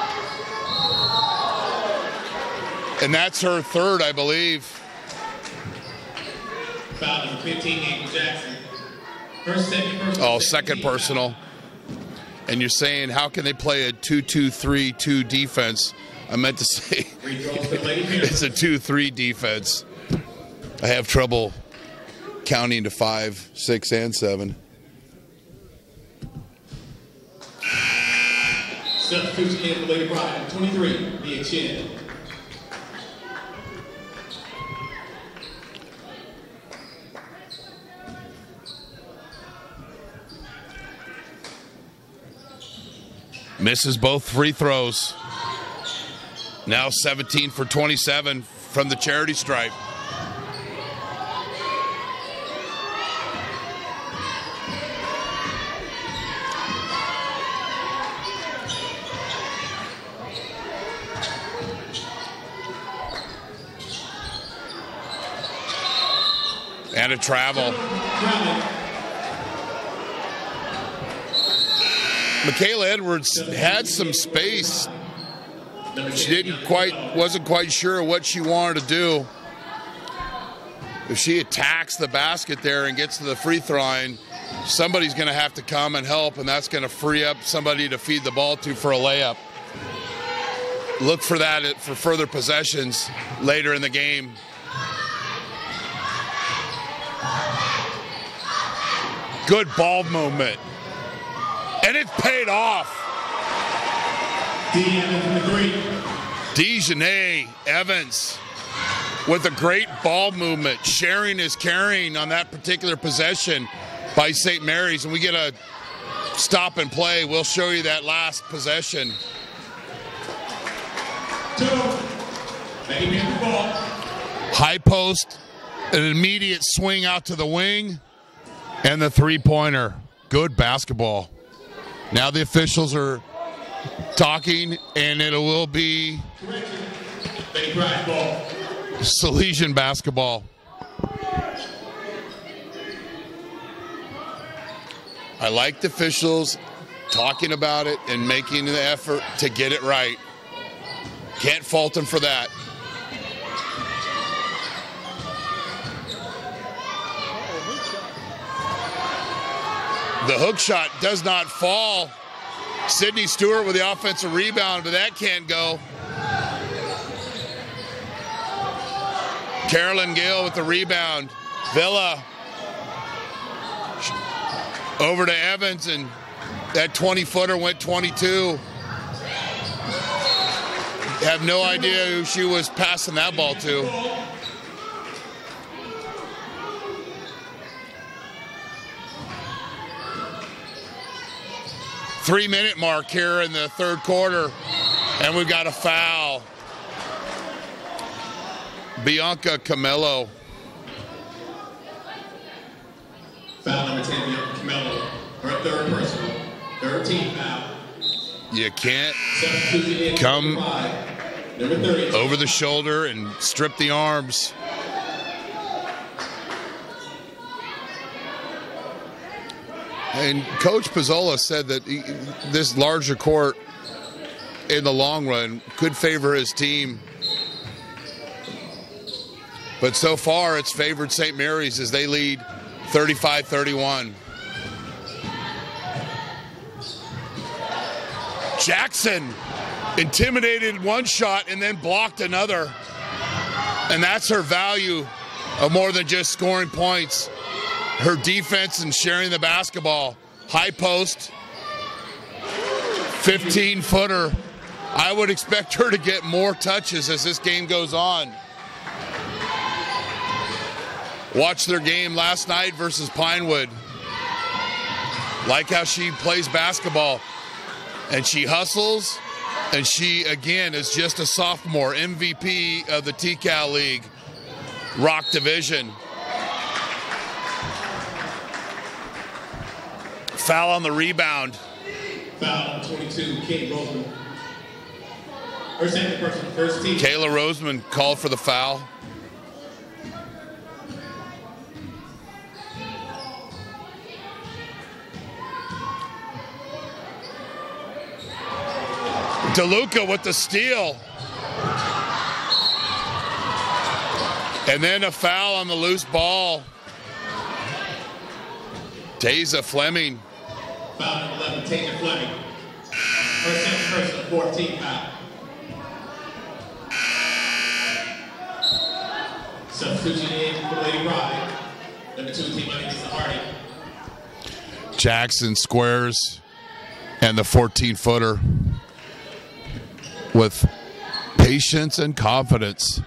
And that's her third, I believe. Foul number 15, Angel Jackson. Second personal. Oh, second personal. And you're saying, how can they play a 2-2-3-2 defense? I meant to say it's a 2-3 defense. I have trouble counting to 5, 6, and 7. Substitution in for Lady Pride, 23, Mia Chin. Misses both free throws. Now 17 for 27 from the charity stripe. And a travel. Michaela Edwards had some space. She wasn't quite sure what she wanted to do. If she attacks the basket there and gets to the free throw line, somebody's going to have to come and help, and that's going to free up somebody to feed the ball to for a layup. Look for that for further possessions later in the game. Good ball movement. And it's paid off. Dejanay Evans with a great ball movement. Sharing is carrying on that particular possession by St. Mary's. And we get a stop and play. We'll show you that last possession. High post, an immediate swing out to the wing, and the three-pointer. Good basketball. Now the officials are talking, and it will be Salesian basketball. I like the officials talking about it and making the effort to get it right. Can't fault them for that. The hook shot does not fall. Sydney Stewart with the offensive rebound, but that can't go. Carolyn Gill with the rebound. Villa over to Evans, and that 20-footer went 22. Have no idea who she was passing that ball to. Three-minute mark here in the third quarter, and we've got a foul. Bianca Camelo. Foul number 10, Bianca Camelo. Her third personal. 13 foul. You can't Substitution in come number 30. over the shoulder and strip the arms. And Coach Pizzola said that this larger court in the long run could favor his team. But so far it's favored St. Mary's as they lead 35-31. Jackson intimidated one shot and then blocked another. And that's her value of more than just scoring points. Her defense and sharing the basketball. High post, 15-footer. I would expect her to get more touches as this game goes on. Watched their game last night versus Pinewood. Like how she plays basketball. And she hustles, and she, again, is just a sophomore, MVP of the TCAL League, Rock Division. Foul on the rebound. Foul 22, Kate Roseman. Her second person, first team. Kayla Roseman called for the foul. DeLuca with the steal. And then a foul on the loose ball. Taza Fleming. Foul number 11, Taza Fleming. Her second person, 14 foul. Substitution in for Lady Pride. Number 2, team Lisa Hardy. Jackson squares and the 14-footer with patience and confidence.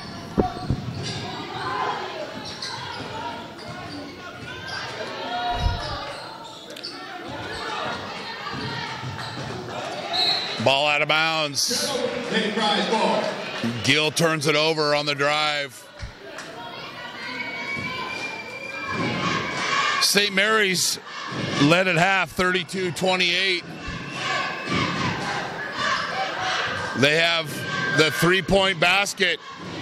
Ball out of bounds. Lady Pride's ball. Gill turns it over on the drive. St. Mary's led at half, 32-28. They have the three-point basket,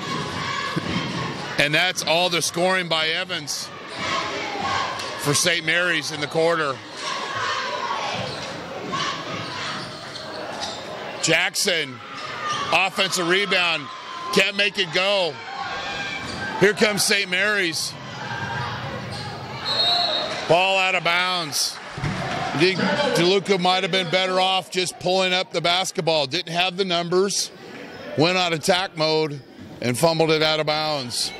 and that's all the scoring by Evans for St. Mary's in the quarter. Jackson, offensive rebound, can't make it go. Here comes St. Mary's. Ball out of bounds. I think DeLuca might have been better off just pulling up the basketball. Didn't have the numbers, went on attack mode, and fumbled it out of bounds.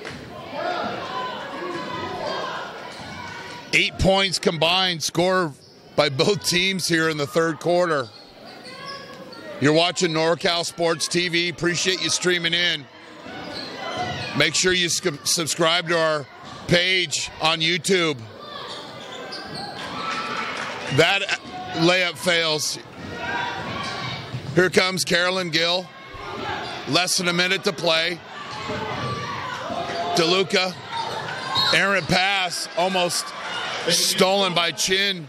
8 points combined scored by both teams here in the third quarter. You're watching NorCal Sports TV. Appreciate you streaming in. Make sure you subscribe to our page on YouTube. That layup fails. Here comes Carolyn Gill. Less than a minute to play. DeLuca. Errant pass, almost stolen by Chin.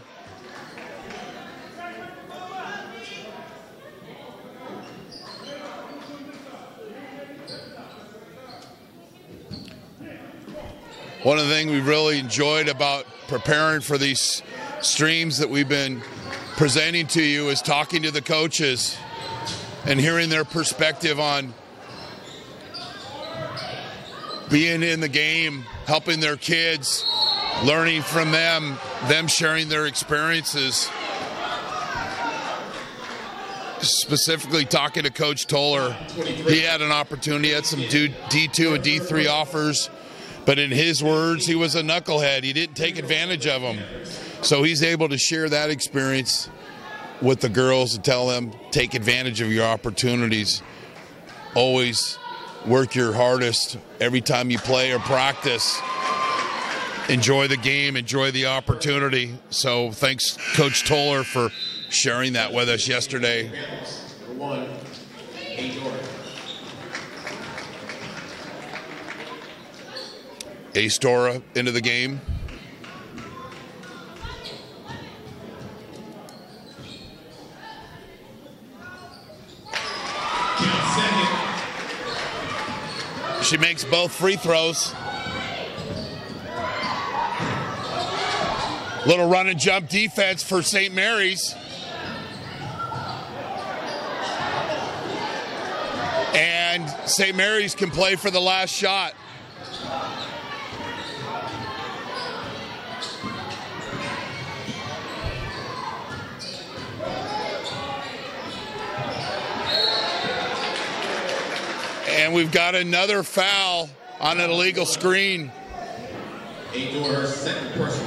One of the things we've really enjoyed about preparing for these streams that we've been presenting to you is talking to the coaches and hearing their perspective on being in the game, helping their kids, learning from them sharing their experiences. specifically talking to Coach Toller, he had an opportunity, he had some D2 and D3 offers, but in his words, he was a knucklehead. He didn't take advantage of them. So he's able to share that experience with the girls and tell them, take advantage of your opportunities. Always work your hardest every time you play or practice. Enjoy the game, enjoy the opportunity. So thanks, Coach Toller, for sharing that with us yesterday. Number 1, Adora. Ace Dora into the game. She makes both free throws. Little run and jump defense for St. Mary's. And St. Mary's can play for the last shot. And we've got another foul on an illegal screen. Adora, second personal.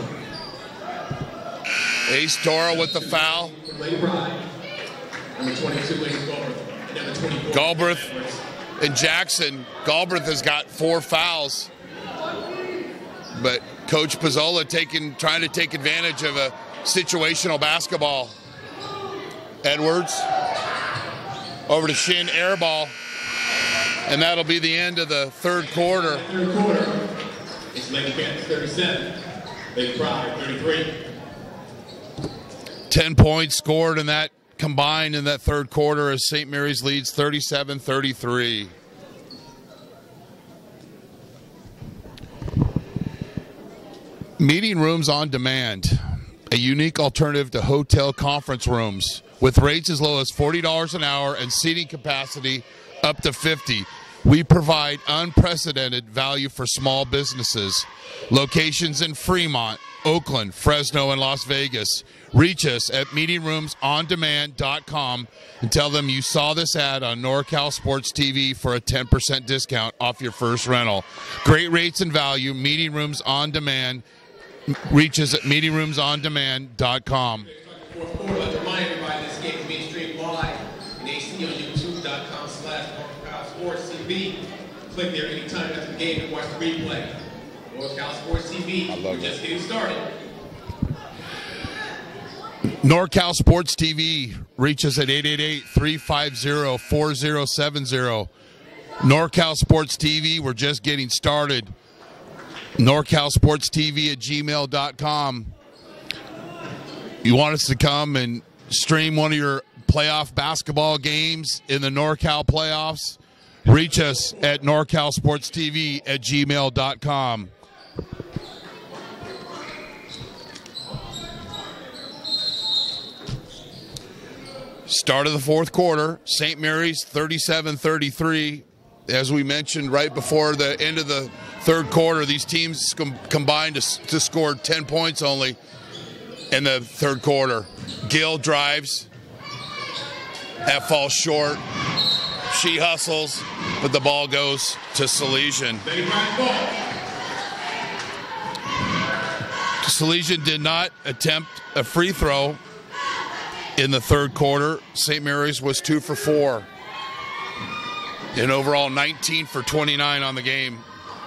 Ace Dora with the foul. Lady Pride. Number 22, Lady Galbraith. Number 24. Galbraith and Jackson. Galbraith has got 4 fouls. But Coach Pizzola trying to take advantage of a situational basketball. Edwards over to Shin, air ball. And that'll be the end of the third quarter. Third quarter. It's Lady Panthers 37. Lady Pride 33. 10 points scored in that combined in that third quarter as St. Mary's leads 37-33. Meeting Rooms on Demand, a unique alternative to hotel conference rooms with rates as low as $40 an hour and seating capacity up to 50. We provide unprecedented value for small businesses. Locations in Fremont, Oakland, Fresno, and Las Vegas. Reach us at meetingroomsondemand.com and tell them you saw this ad on NorCal Sports TV for a 10% discount off your first rental. Great rates and value, Meeting Rooms on Demand. Reach us at meetingroomsondemand.com. Fourth quarter, let's remind everybody this game is being streamed live in HD on youtube.com/NorCal Sports TV. Click there anytime after the game and watch the replay. NorCal Sports TV, we're just getting started. NorCal Sports TV, reach us at 888-350-4070. NorCal Sports TV, we're just getting started. NorCal Sports TV at gmail.com. You want us to come and stream one of your playoff basketball games in the NorCal playoffs? Reach us at NorCal Sports TV at gmail.com. Start of the fourth quarter, St. Mary's 37-33. As we mentioned right before the end of the third quarter, these teams combined to score 10 points only in the third quarter. Gill drives. That falls short. She hustles, but the ball goes to Salesian. Salesian did not attempt a free throw in the third quarter. St. Mary's was 2 for 4. And overall 19 for 29 on the game.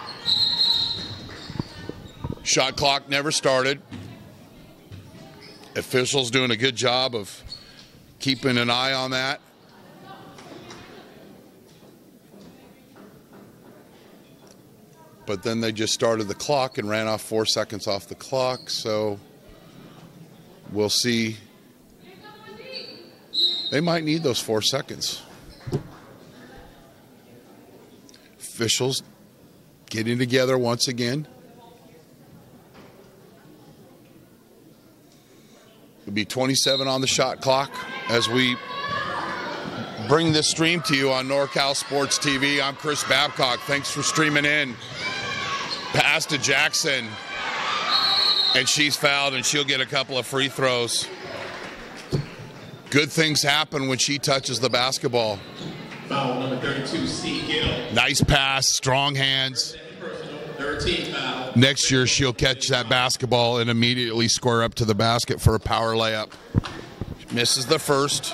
Shot clock never started. Officials doing a good job of keeping an eye on that. But then they just started the clock and ran off 4 seconds off the clock. So we'll see. They might need those 4 seconds. Officials getting together once again. It'll be 27 on the shot clock as we bring this stream to you on NorCal Sports TV. I'm Chris Babcock. Thanks for streaming in. Pass to Jackson. And she's fouled, and she'll get a couple of free throws. Good things happen when she touches the basketball. Foul number 32, C. Gill. Nice pass, strong hands. 13 foul. Next year, she'll catch that basketball and immediately square up to the basket for a power layup. Misses the first.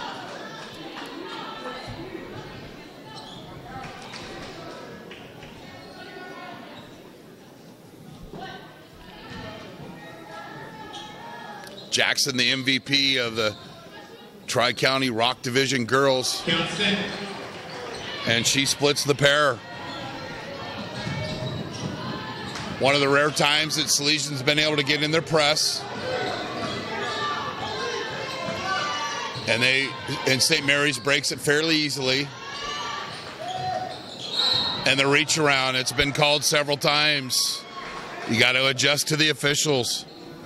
Jackson, the MVP of the Tri-County Rock Division girls. Count 6. And she splits the pair. One of the rare times that Salesian's been able to get in their press. And St. Mary's breaks it fairly easily. And the reach around, it's been called several times. You got to adjust to the officials.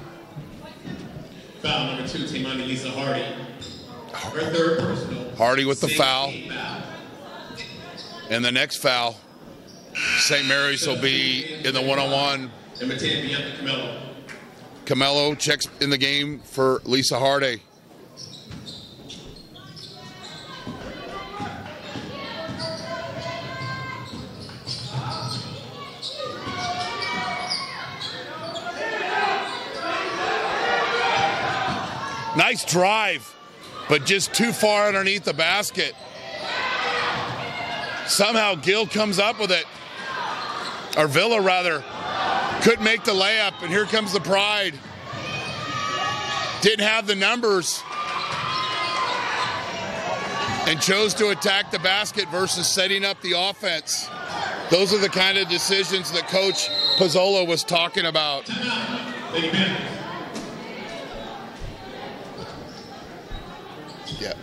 Foul number 2, team under Lisa Hardy. Her third personal. Hardy with the foul. And the next foul, St. Mary's will be in the one-on-one. Number 10, Bianca Camello. Camello checks in the game for Lisa Hardy. Nice drive, but just too far underneath the basket. Somehow Gill comes up with it, or Villa rather, couldn't make the layup, and here comes the Pride. Didn't have the numbers and chose to attack the basket versus setting up the offense. Those are the kind of decisions that Coach Pizzola was talking about. Yeah.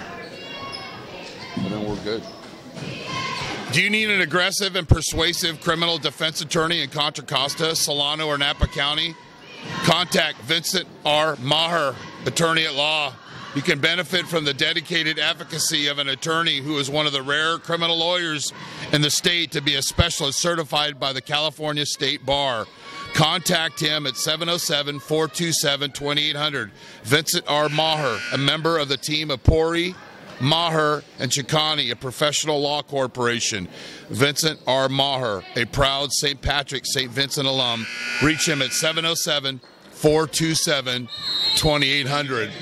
And then we're good. Do you need an aggressive and persuasive criminal defense attorney in Contra Costa, Solano, or Napa County? Contact Vincent R. Maher, attorney at law. You can benefit from the dedicated advocacy of an attorney who is one of the rare criminal lawyers in the state to be a specialist certified by the California State Bar. Contact him at 707-427-2800. Vincent R. Maher, a member of the team of Pori, Maher, and Chicani, a professional law corporation. Vincent R. Maher, a proud St. Patrick, St. Vincent alum. Reach him at 707-427-2800.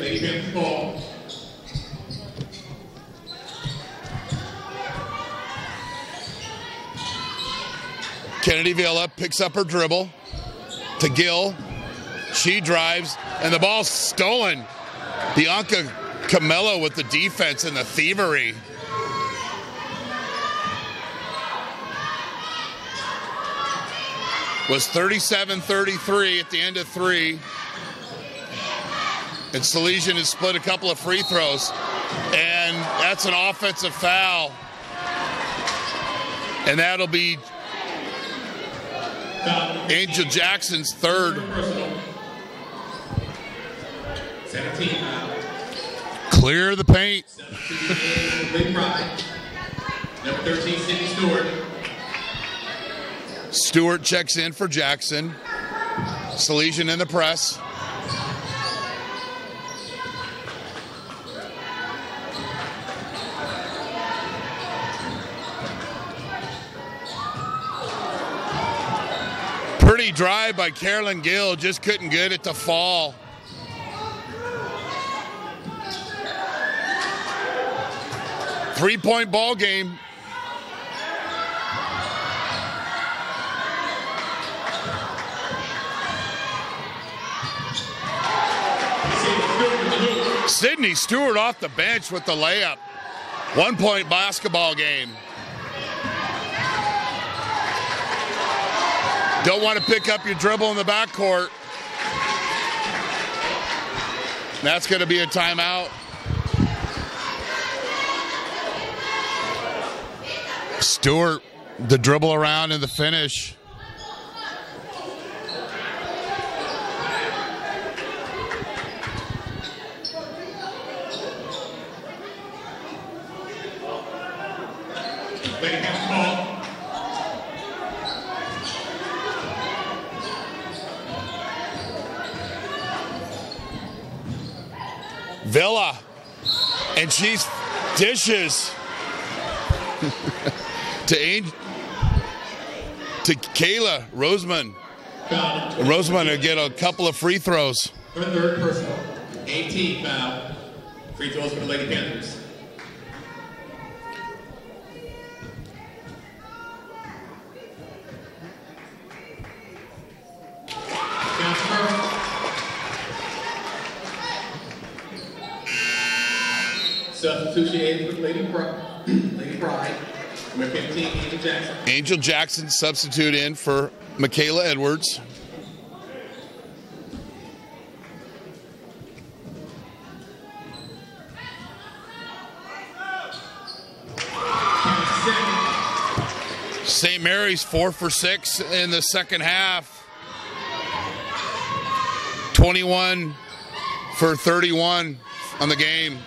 Kennedy Villa picks up her dribble to Gill. She drives, and the ball's stolen. Bianca Camello with the defense and the thievery. Was 37-33 at the end of 3. And Salesian has split a couple of free throws. And that's an offensive foul. And that'll be Angel Jackson's third. 17. Clear the paint. Number 13, Sydney Stewart. Stewart checks in for Jackson. Salesian in the press. Pretty drive by Carolyn Gill, just couldn't get it to fall. Three-point ball game. Sydney Stewart off the bench with the layup. 1-point basketball game. Don't want to pick up your dribble in the backcourt. That's going to be a timeout. Stewart, the dribble around and the finish. Villa. And she's dishes to Kayla Roseman. Roseman will get a couple of free throws. For third personal, 18 foul. Free throws for the Lady Panthers. Substitution for Lady Pride. Number 15, Angel Jackson. Angel Jackson substitute in for Michaela Edwards. St. Mary's 4 for 6 in the second half. 21 for 31 on the game.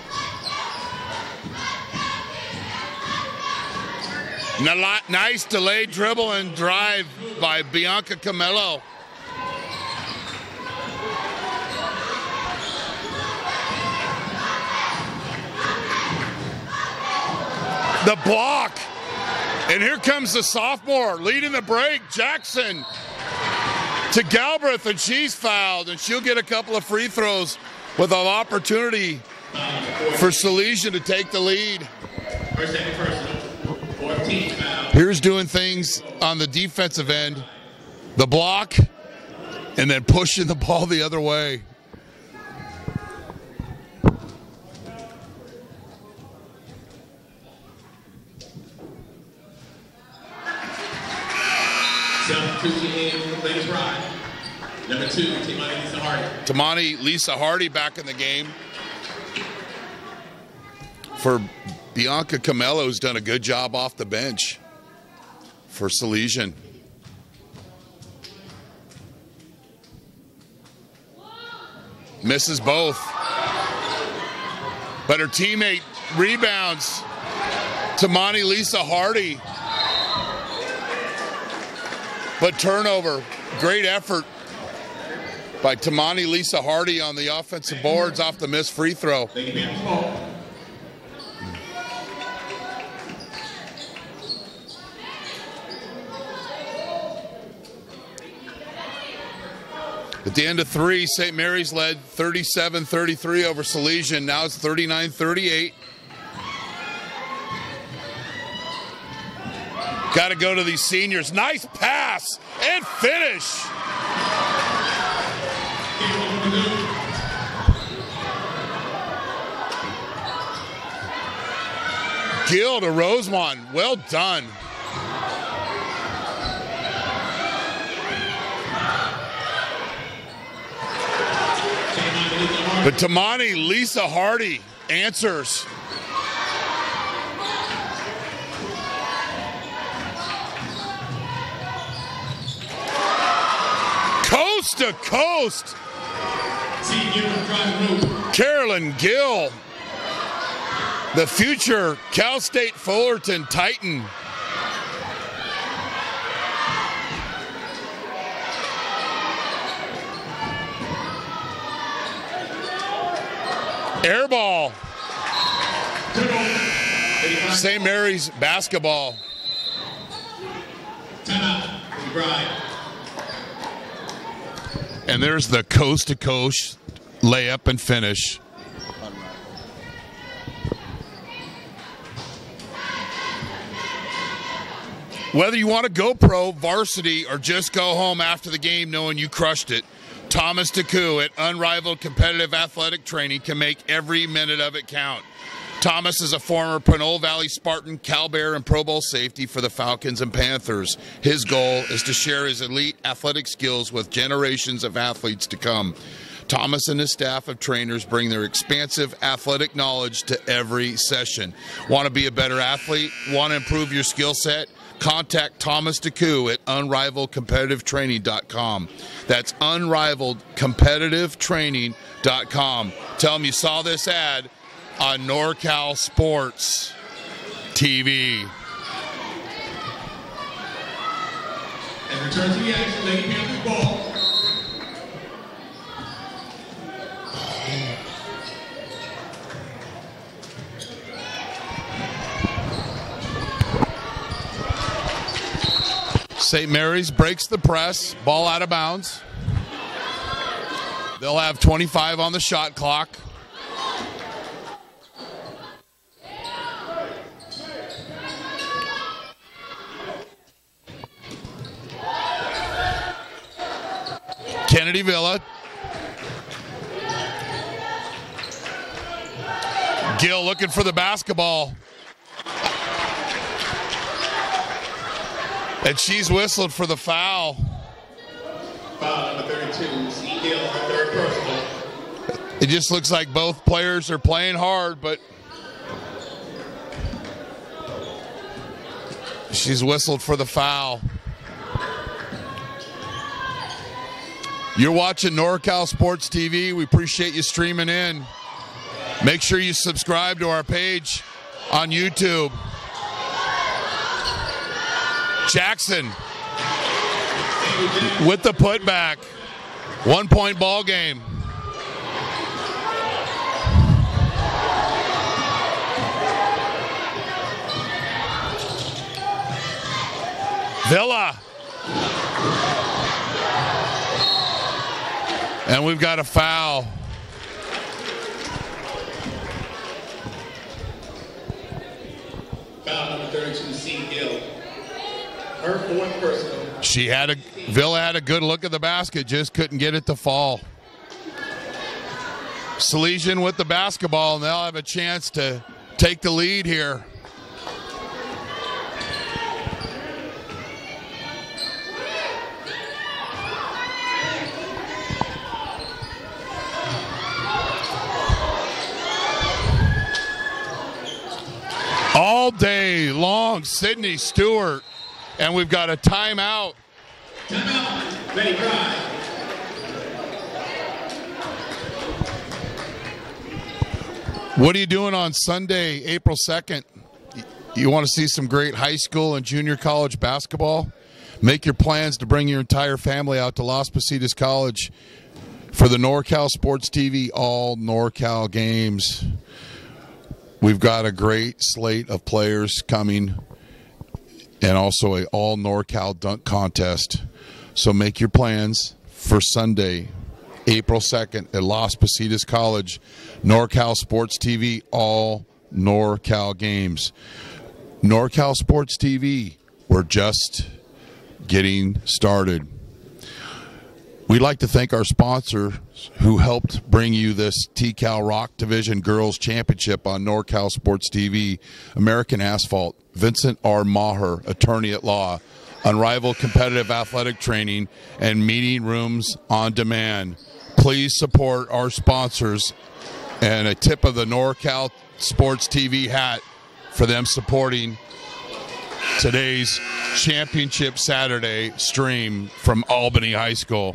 Nice delayed dribble and drive by Bianca Camello. The block. And here comes the sophomore leading the break, Jackson, to Galbraith, and she's fouled, and she'll get a couple of free throws with an opportunity for Salesian to take the lead. Here's doing things on the defensive end, the block, and then pushing the ball the other way. Substitution in for Lady Pride. Number 2, Tamani Lisa Hardy. Tamani Lisa Hardy back in the game. For Bianca Camello, who's done a good job off the bench for Salesian. Misses both. But her teammate rebounds. Tamani Lisa Hardy. But turnover. Great effort by Tamani Lisa Hardy on the offensive boards off the missed free throw. At the end of 3, St. Mary's led 37-33 over Salesian. Now it's 39-38. Got to go to these seniors. Nice pass and finish. Gill to Rosemont. Well done. But Tamani Lisa Hardy answers. Coast to coast. Carolyn Gill, the future Cal State Fullerton Titan. Air ball. St. Mary's basketball. And there's the coast-to-coast layup and finish. Whether you want to go pro, varsity, or just go home after the game knowing you crushed it, Thomas Taku at Unrivaled Competitive Athletic Training can make every minute of it count. Thomas is a former Pinole Valley Spartan, Cal Bear, and Pro Bowl safety for the Falcons and Panthers. His goal is to share his elite athletic skills with generations of athletes to come. Thomas and his staff of trainers bring their expansive athletic knowledge to every session. Want to be a better athlete? Want to improve your skill set? Contact Thomas Taku at unrivaledcompetitivetraining.com. That's unrivaledcompetitivetraining.com. Tell him you saw this ad on NorCal Sports TV. And return to the action, Lady Panthers ball. St. Mary's breaks the press, ball out of bounds. They'll have 25 on the shot clock. Kennedy Villa. Gill looking for the basketball. And she's whistled for the foul. Foul number 32, C. Gill, her third personal. It just looks like both players are playing hard, but she's whistled for the foul. You're watching NorCal Sports TV. We appreciate you streaming in. Make sure you subscribe to our page on YouTube. Jackson with the putback. 1 point ball game. Villa. And we've got a foul. Foul number 32, C. Gill. Her fourth personal. Villa had a good look at the basket, just couldn't get it to fall. Salesian with the basketball, and they'll have a chance to take the lead here. All day long, Sydney Stewart, and we've got a timeout. Timeout. Ready, drive. What are you doing on Sunday, April 2nd? You want to see some great high school and junior college basketball? Make your plans to bring your entire family out to Las Positas College for the NorCal Sports TV All NorCal games. We've got a great slate of players coming and also a all NorCal dunk contest. So make your plans for Sunday, April 2nd at Las Positas College. NorCal Sports TV, all NorCal games. NorCal Sports TV, we're just getting started. We'd like to thank our sponsor who helped bring you this TCal Rock Division Girls Championship on NorCal Sports TV, American Asphalt, Vincent R. Maher, attorney at law, unrivaled competitive athletic training, and meeting rooms on demand. Please support our sponsors, and a tip of the NorCal Sports TV hat for them supporting today's Championship Saturday stream from Albany High School.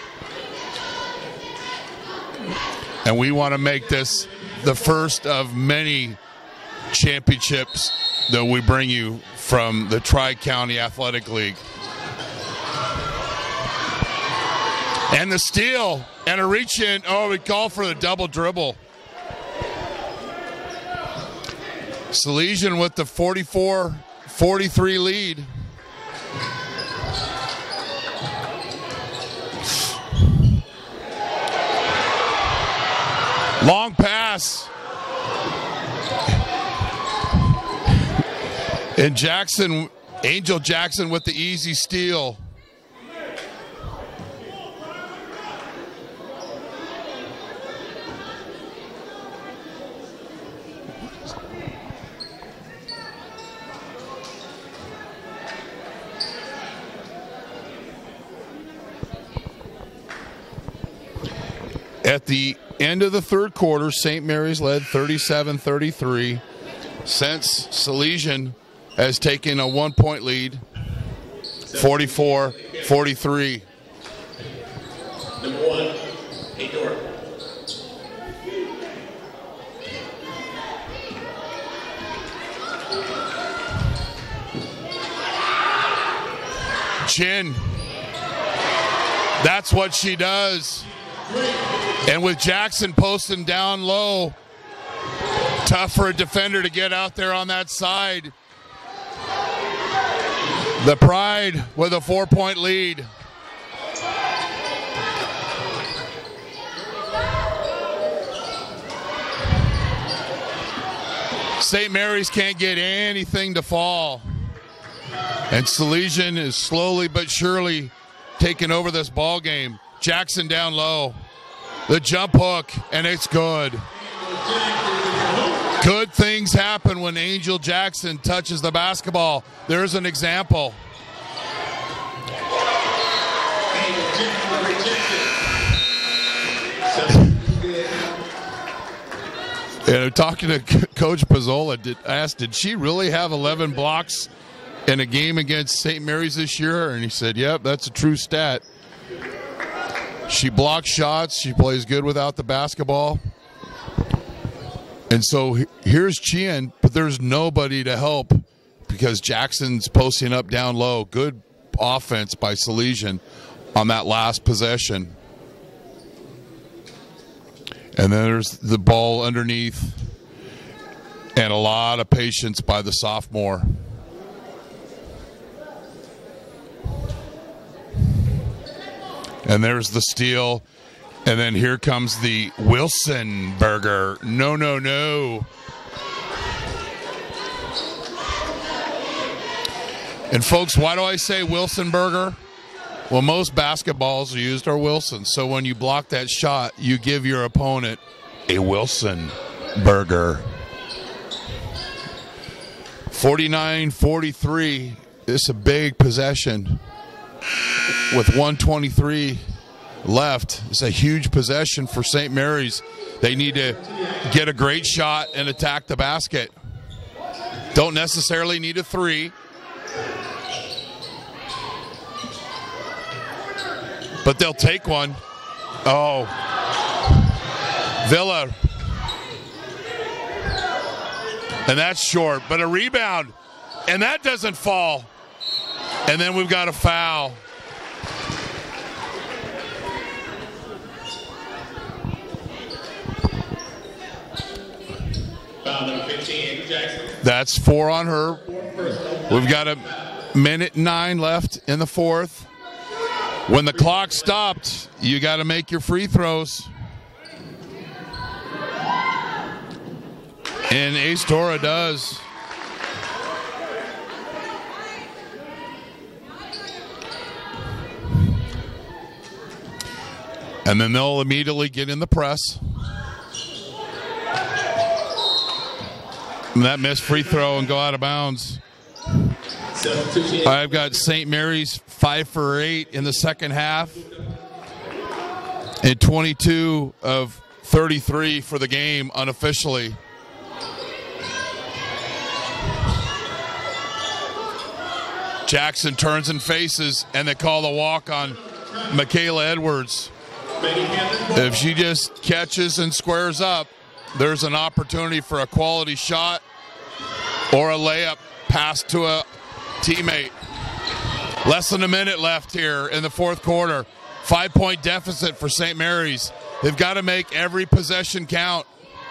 And we want to make this the first of many championships that we bring you from the Tri-County Athletic League. And the steal and a reach in. Oh, we call for the double dribble. Salesian with the 44-43 lead. Long pass. And Jackson, Angel Jackson with the easy steal. At the end of the third quarter, St. Mary's led 37-33. Since Salesian has taken a 1 point lead, 44-43. Number 1, Ador. Chin. That's what she does. And with Jackson posting down low, tough for a defender to get out there on that side. The Pride with a 4-point lead. St. Mary's can't get anything to fall. And Salesian is slowly but surely taking over this ball game. Jackson down low. The jump hook, and it's good. Good things happen when Angel Jackson touches the basketball. There's an example. And talking to Coach Pizzola, I asked, did she really have 11 blocks in a game against St. Mary's this year? And he said, yep, that's a true stat. She blocks shots. She plays good without the basketball. And so here's Chien, but there's nobody to help because Jackson's posting up down low. Good offense by Salesian on that last possession. And then there's the ball underneath and a lot of patience by the sophomore. And there's the steal. And then here comes the Wilson burger. No, no, no. And folks, why do I say Wilson burger? Well, most basketballs used are Wilson. So when you block that shot, you give your opponent a Wilson burger. 49-43. This is a big possession. With 1:23 left, it's a huge possession for St. Mary's. They need to get a great shot and attack the basket. Don't necessarily need a three. But they'll take one. Oh. Villa. And that's short. But a rebound. And that doesn't fall. And then we've got a foul. Foul number 15, Jackson. That's 4 on her. We've got a minute 9 left in the fourth. When the clock stopped, you got to make your free throws. And Ace Tora does. And then they'll immediately get in the press. And that missed free throw and go out of bounds. I've got St. Mary's 5 for 8 in the second half. And 22 of 33 for the game unofficially. Jackson turns and faces, and they call the walk on Michaela Edwards. If she just catches and squares up, there's an opportunity for a quality shot or a layup pass to a teammate. Less than a minute left here in the fourth quarter. 5-point deficit for St. Mary's. They've got to make every possession count.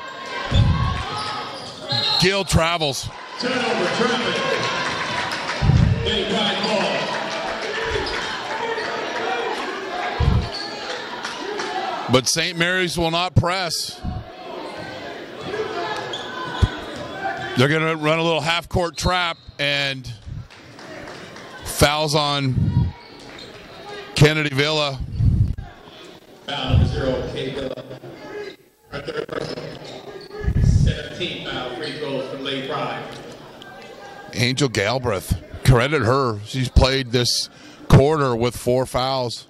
Gill travels. Turnover, traffic. Lady Pride ball. But St. Mary's will not press. They're going to run a little half-court trap, and fouls on Kennedy Villa. Foul number 0, Kay Villa. Our third person. 17 foul free throws from Lady Pride. Angel Galbraith, credit her. She's played this quarter with 4 fouls.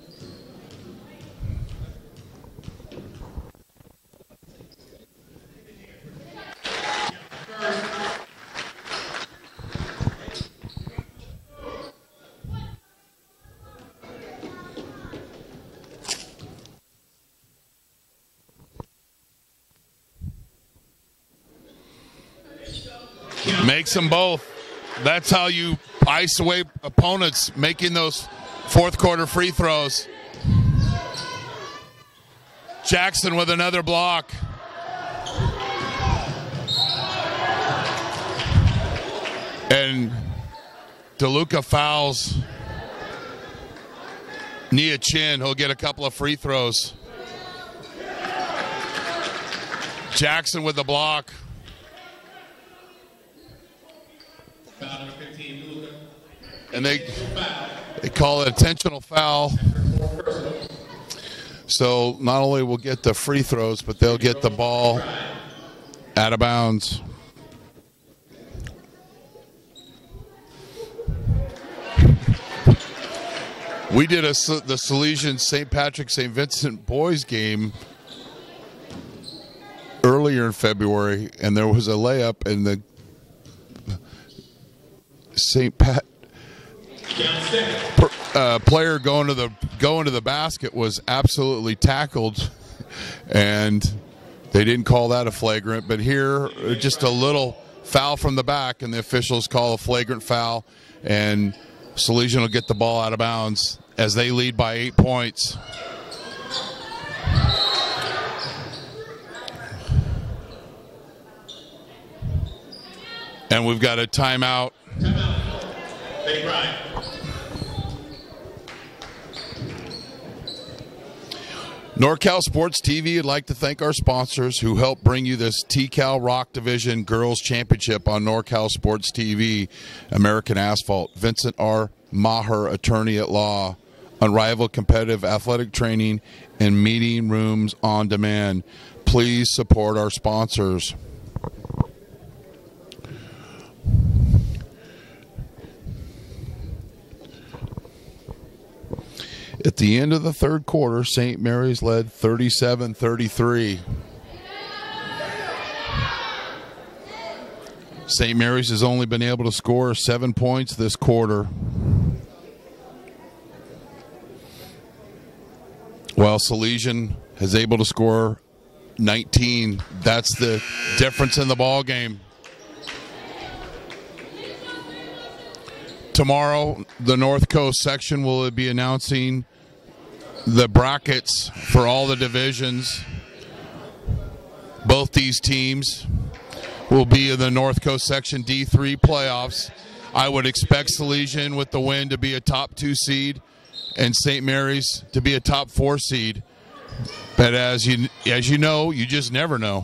Makes them both. That's how you ice away opponents, making those fourth quarter free throws. Jackson with another block. And DeLuca fouls Nia Chin. He'll get a couple of free throws. Jackson with the block. Foul number 15, DeLuca. And they call it intentional foul. So not only will get the free throws, but they'll get the ball out of bounds. We did the Salesian St. Patrick St. Vincent boys game earlier in February, and there was a layup, and the St. Pat player going to the basket was absolutely tackled, and they didn't call that a flagrant. But here, just a little foul from the back, and the officials call a flagrant foul, and Salesian will get the ball out of bounds as they lead by 8 points. And we've got a timeout. Lady Pride. NorCal Sports TV would like to thank our sponsors who help bring you this TCal Rock Division Girls Championship on NorCal Sports TV. American Asphalt, Vincent R. Maher, attorney at law, unrivaled competitive athletic training and meeting rooms on demand. Please support our sponsors. At the end of the third quarter, St. Mary's led 37-33. St. Mary's has only been able to score 7 points this quarter, while Salesian is able to score 19. That's the difference in the ball game. Tomorrow, the North Coast section will be announcing the brackets for all the divisions. Both these teams will be in the North Coast section D3 playoffs. I would expect Salesian with the win to be a top 2 seed and St. Mary's to be a top 4 seed. But as you know, you just never know.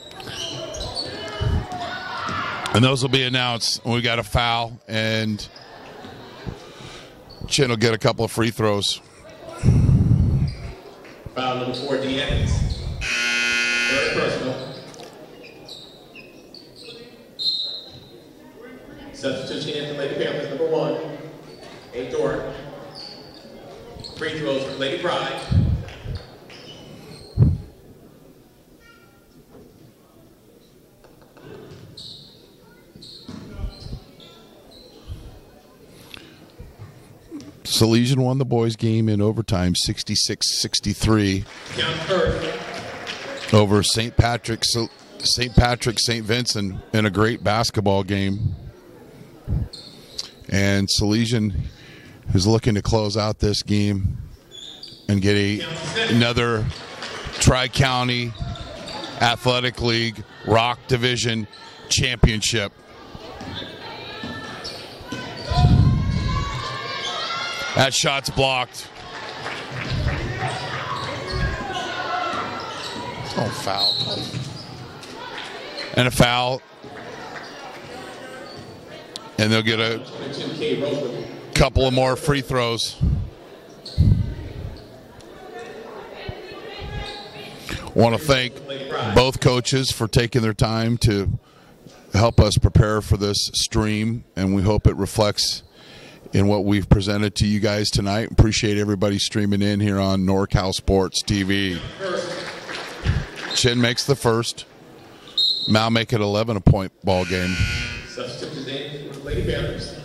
And those will be announced when we got a foul, and Chin will get a couple of free throws. Foul number 4, D. Evans. Third personal. Substitution for Lady Panthers, number 1. A Dork. Free throws for Lady Pride. Salesian won the boys' game in overtime, 66-63, over St. Patrick St. Vincent in a great basketball game. And Salesian is looking to close out this game and get another Tri-County Athletic League Rock Division championship. That shot's blocked. Oh, foul. And a foul. And they'll get a couple of more free throws. I want to thank both coaches for taking their time to help us prepare for this stream, and we hope it reflects in what we've presented to you guys tonight. Appreciate everybody streaming in here on NorCal Sports TV. Chin makes the first. Mal make it 11-point ball game. Substitute today for Lady Panthers.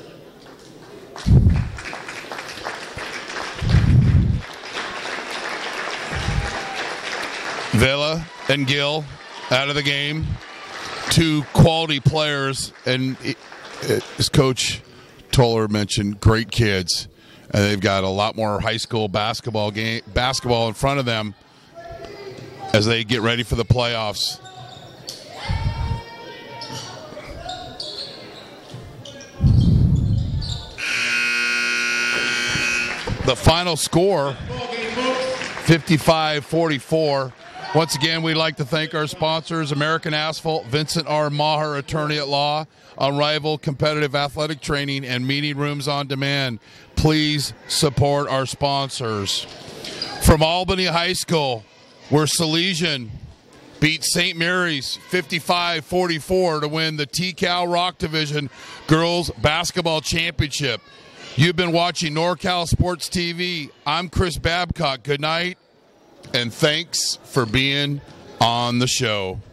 Vela and Gill out of the game. 2 quality players, and as Coach Toller mentioned, great kids, and they've got a lot more high school basketball in front of them as they get ready for the playoffs. The final score, 55-44. Once again, we'd like to thank our sponsors, American Asphalt, Vincent R. Maher, attorney at law, Unrivaled Competitive Athletic Training, and Meeting Rooms on Demand. Please support our sponsors. From Albany High School, where Salesian beat St. Mary's 55-44 to win the TCal Rock Division Girls Basketball Championship. You've been watching NorCal Sports TV. I'm Chris Babcock. Good night, and thanks for being on the show.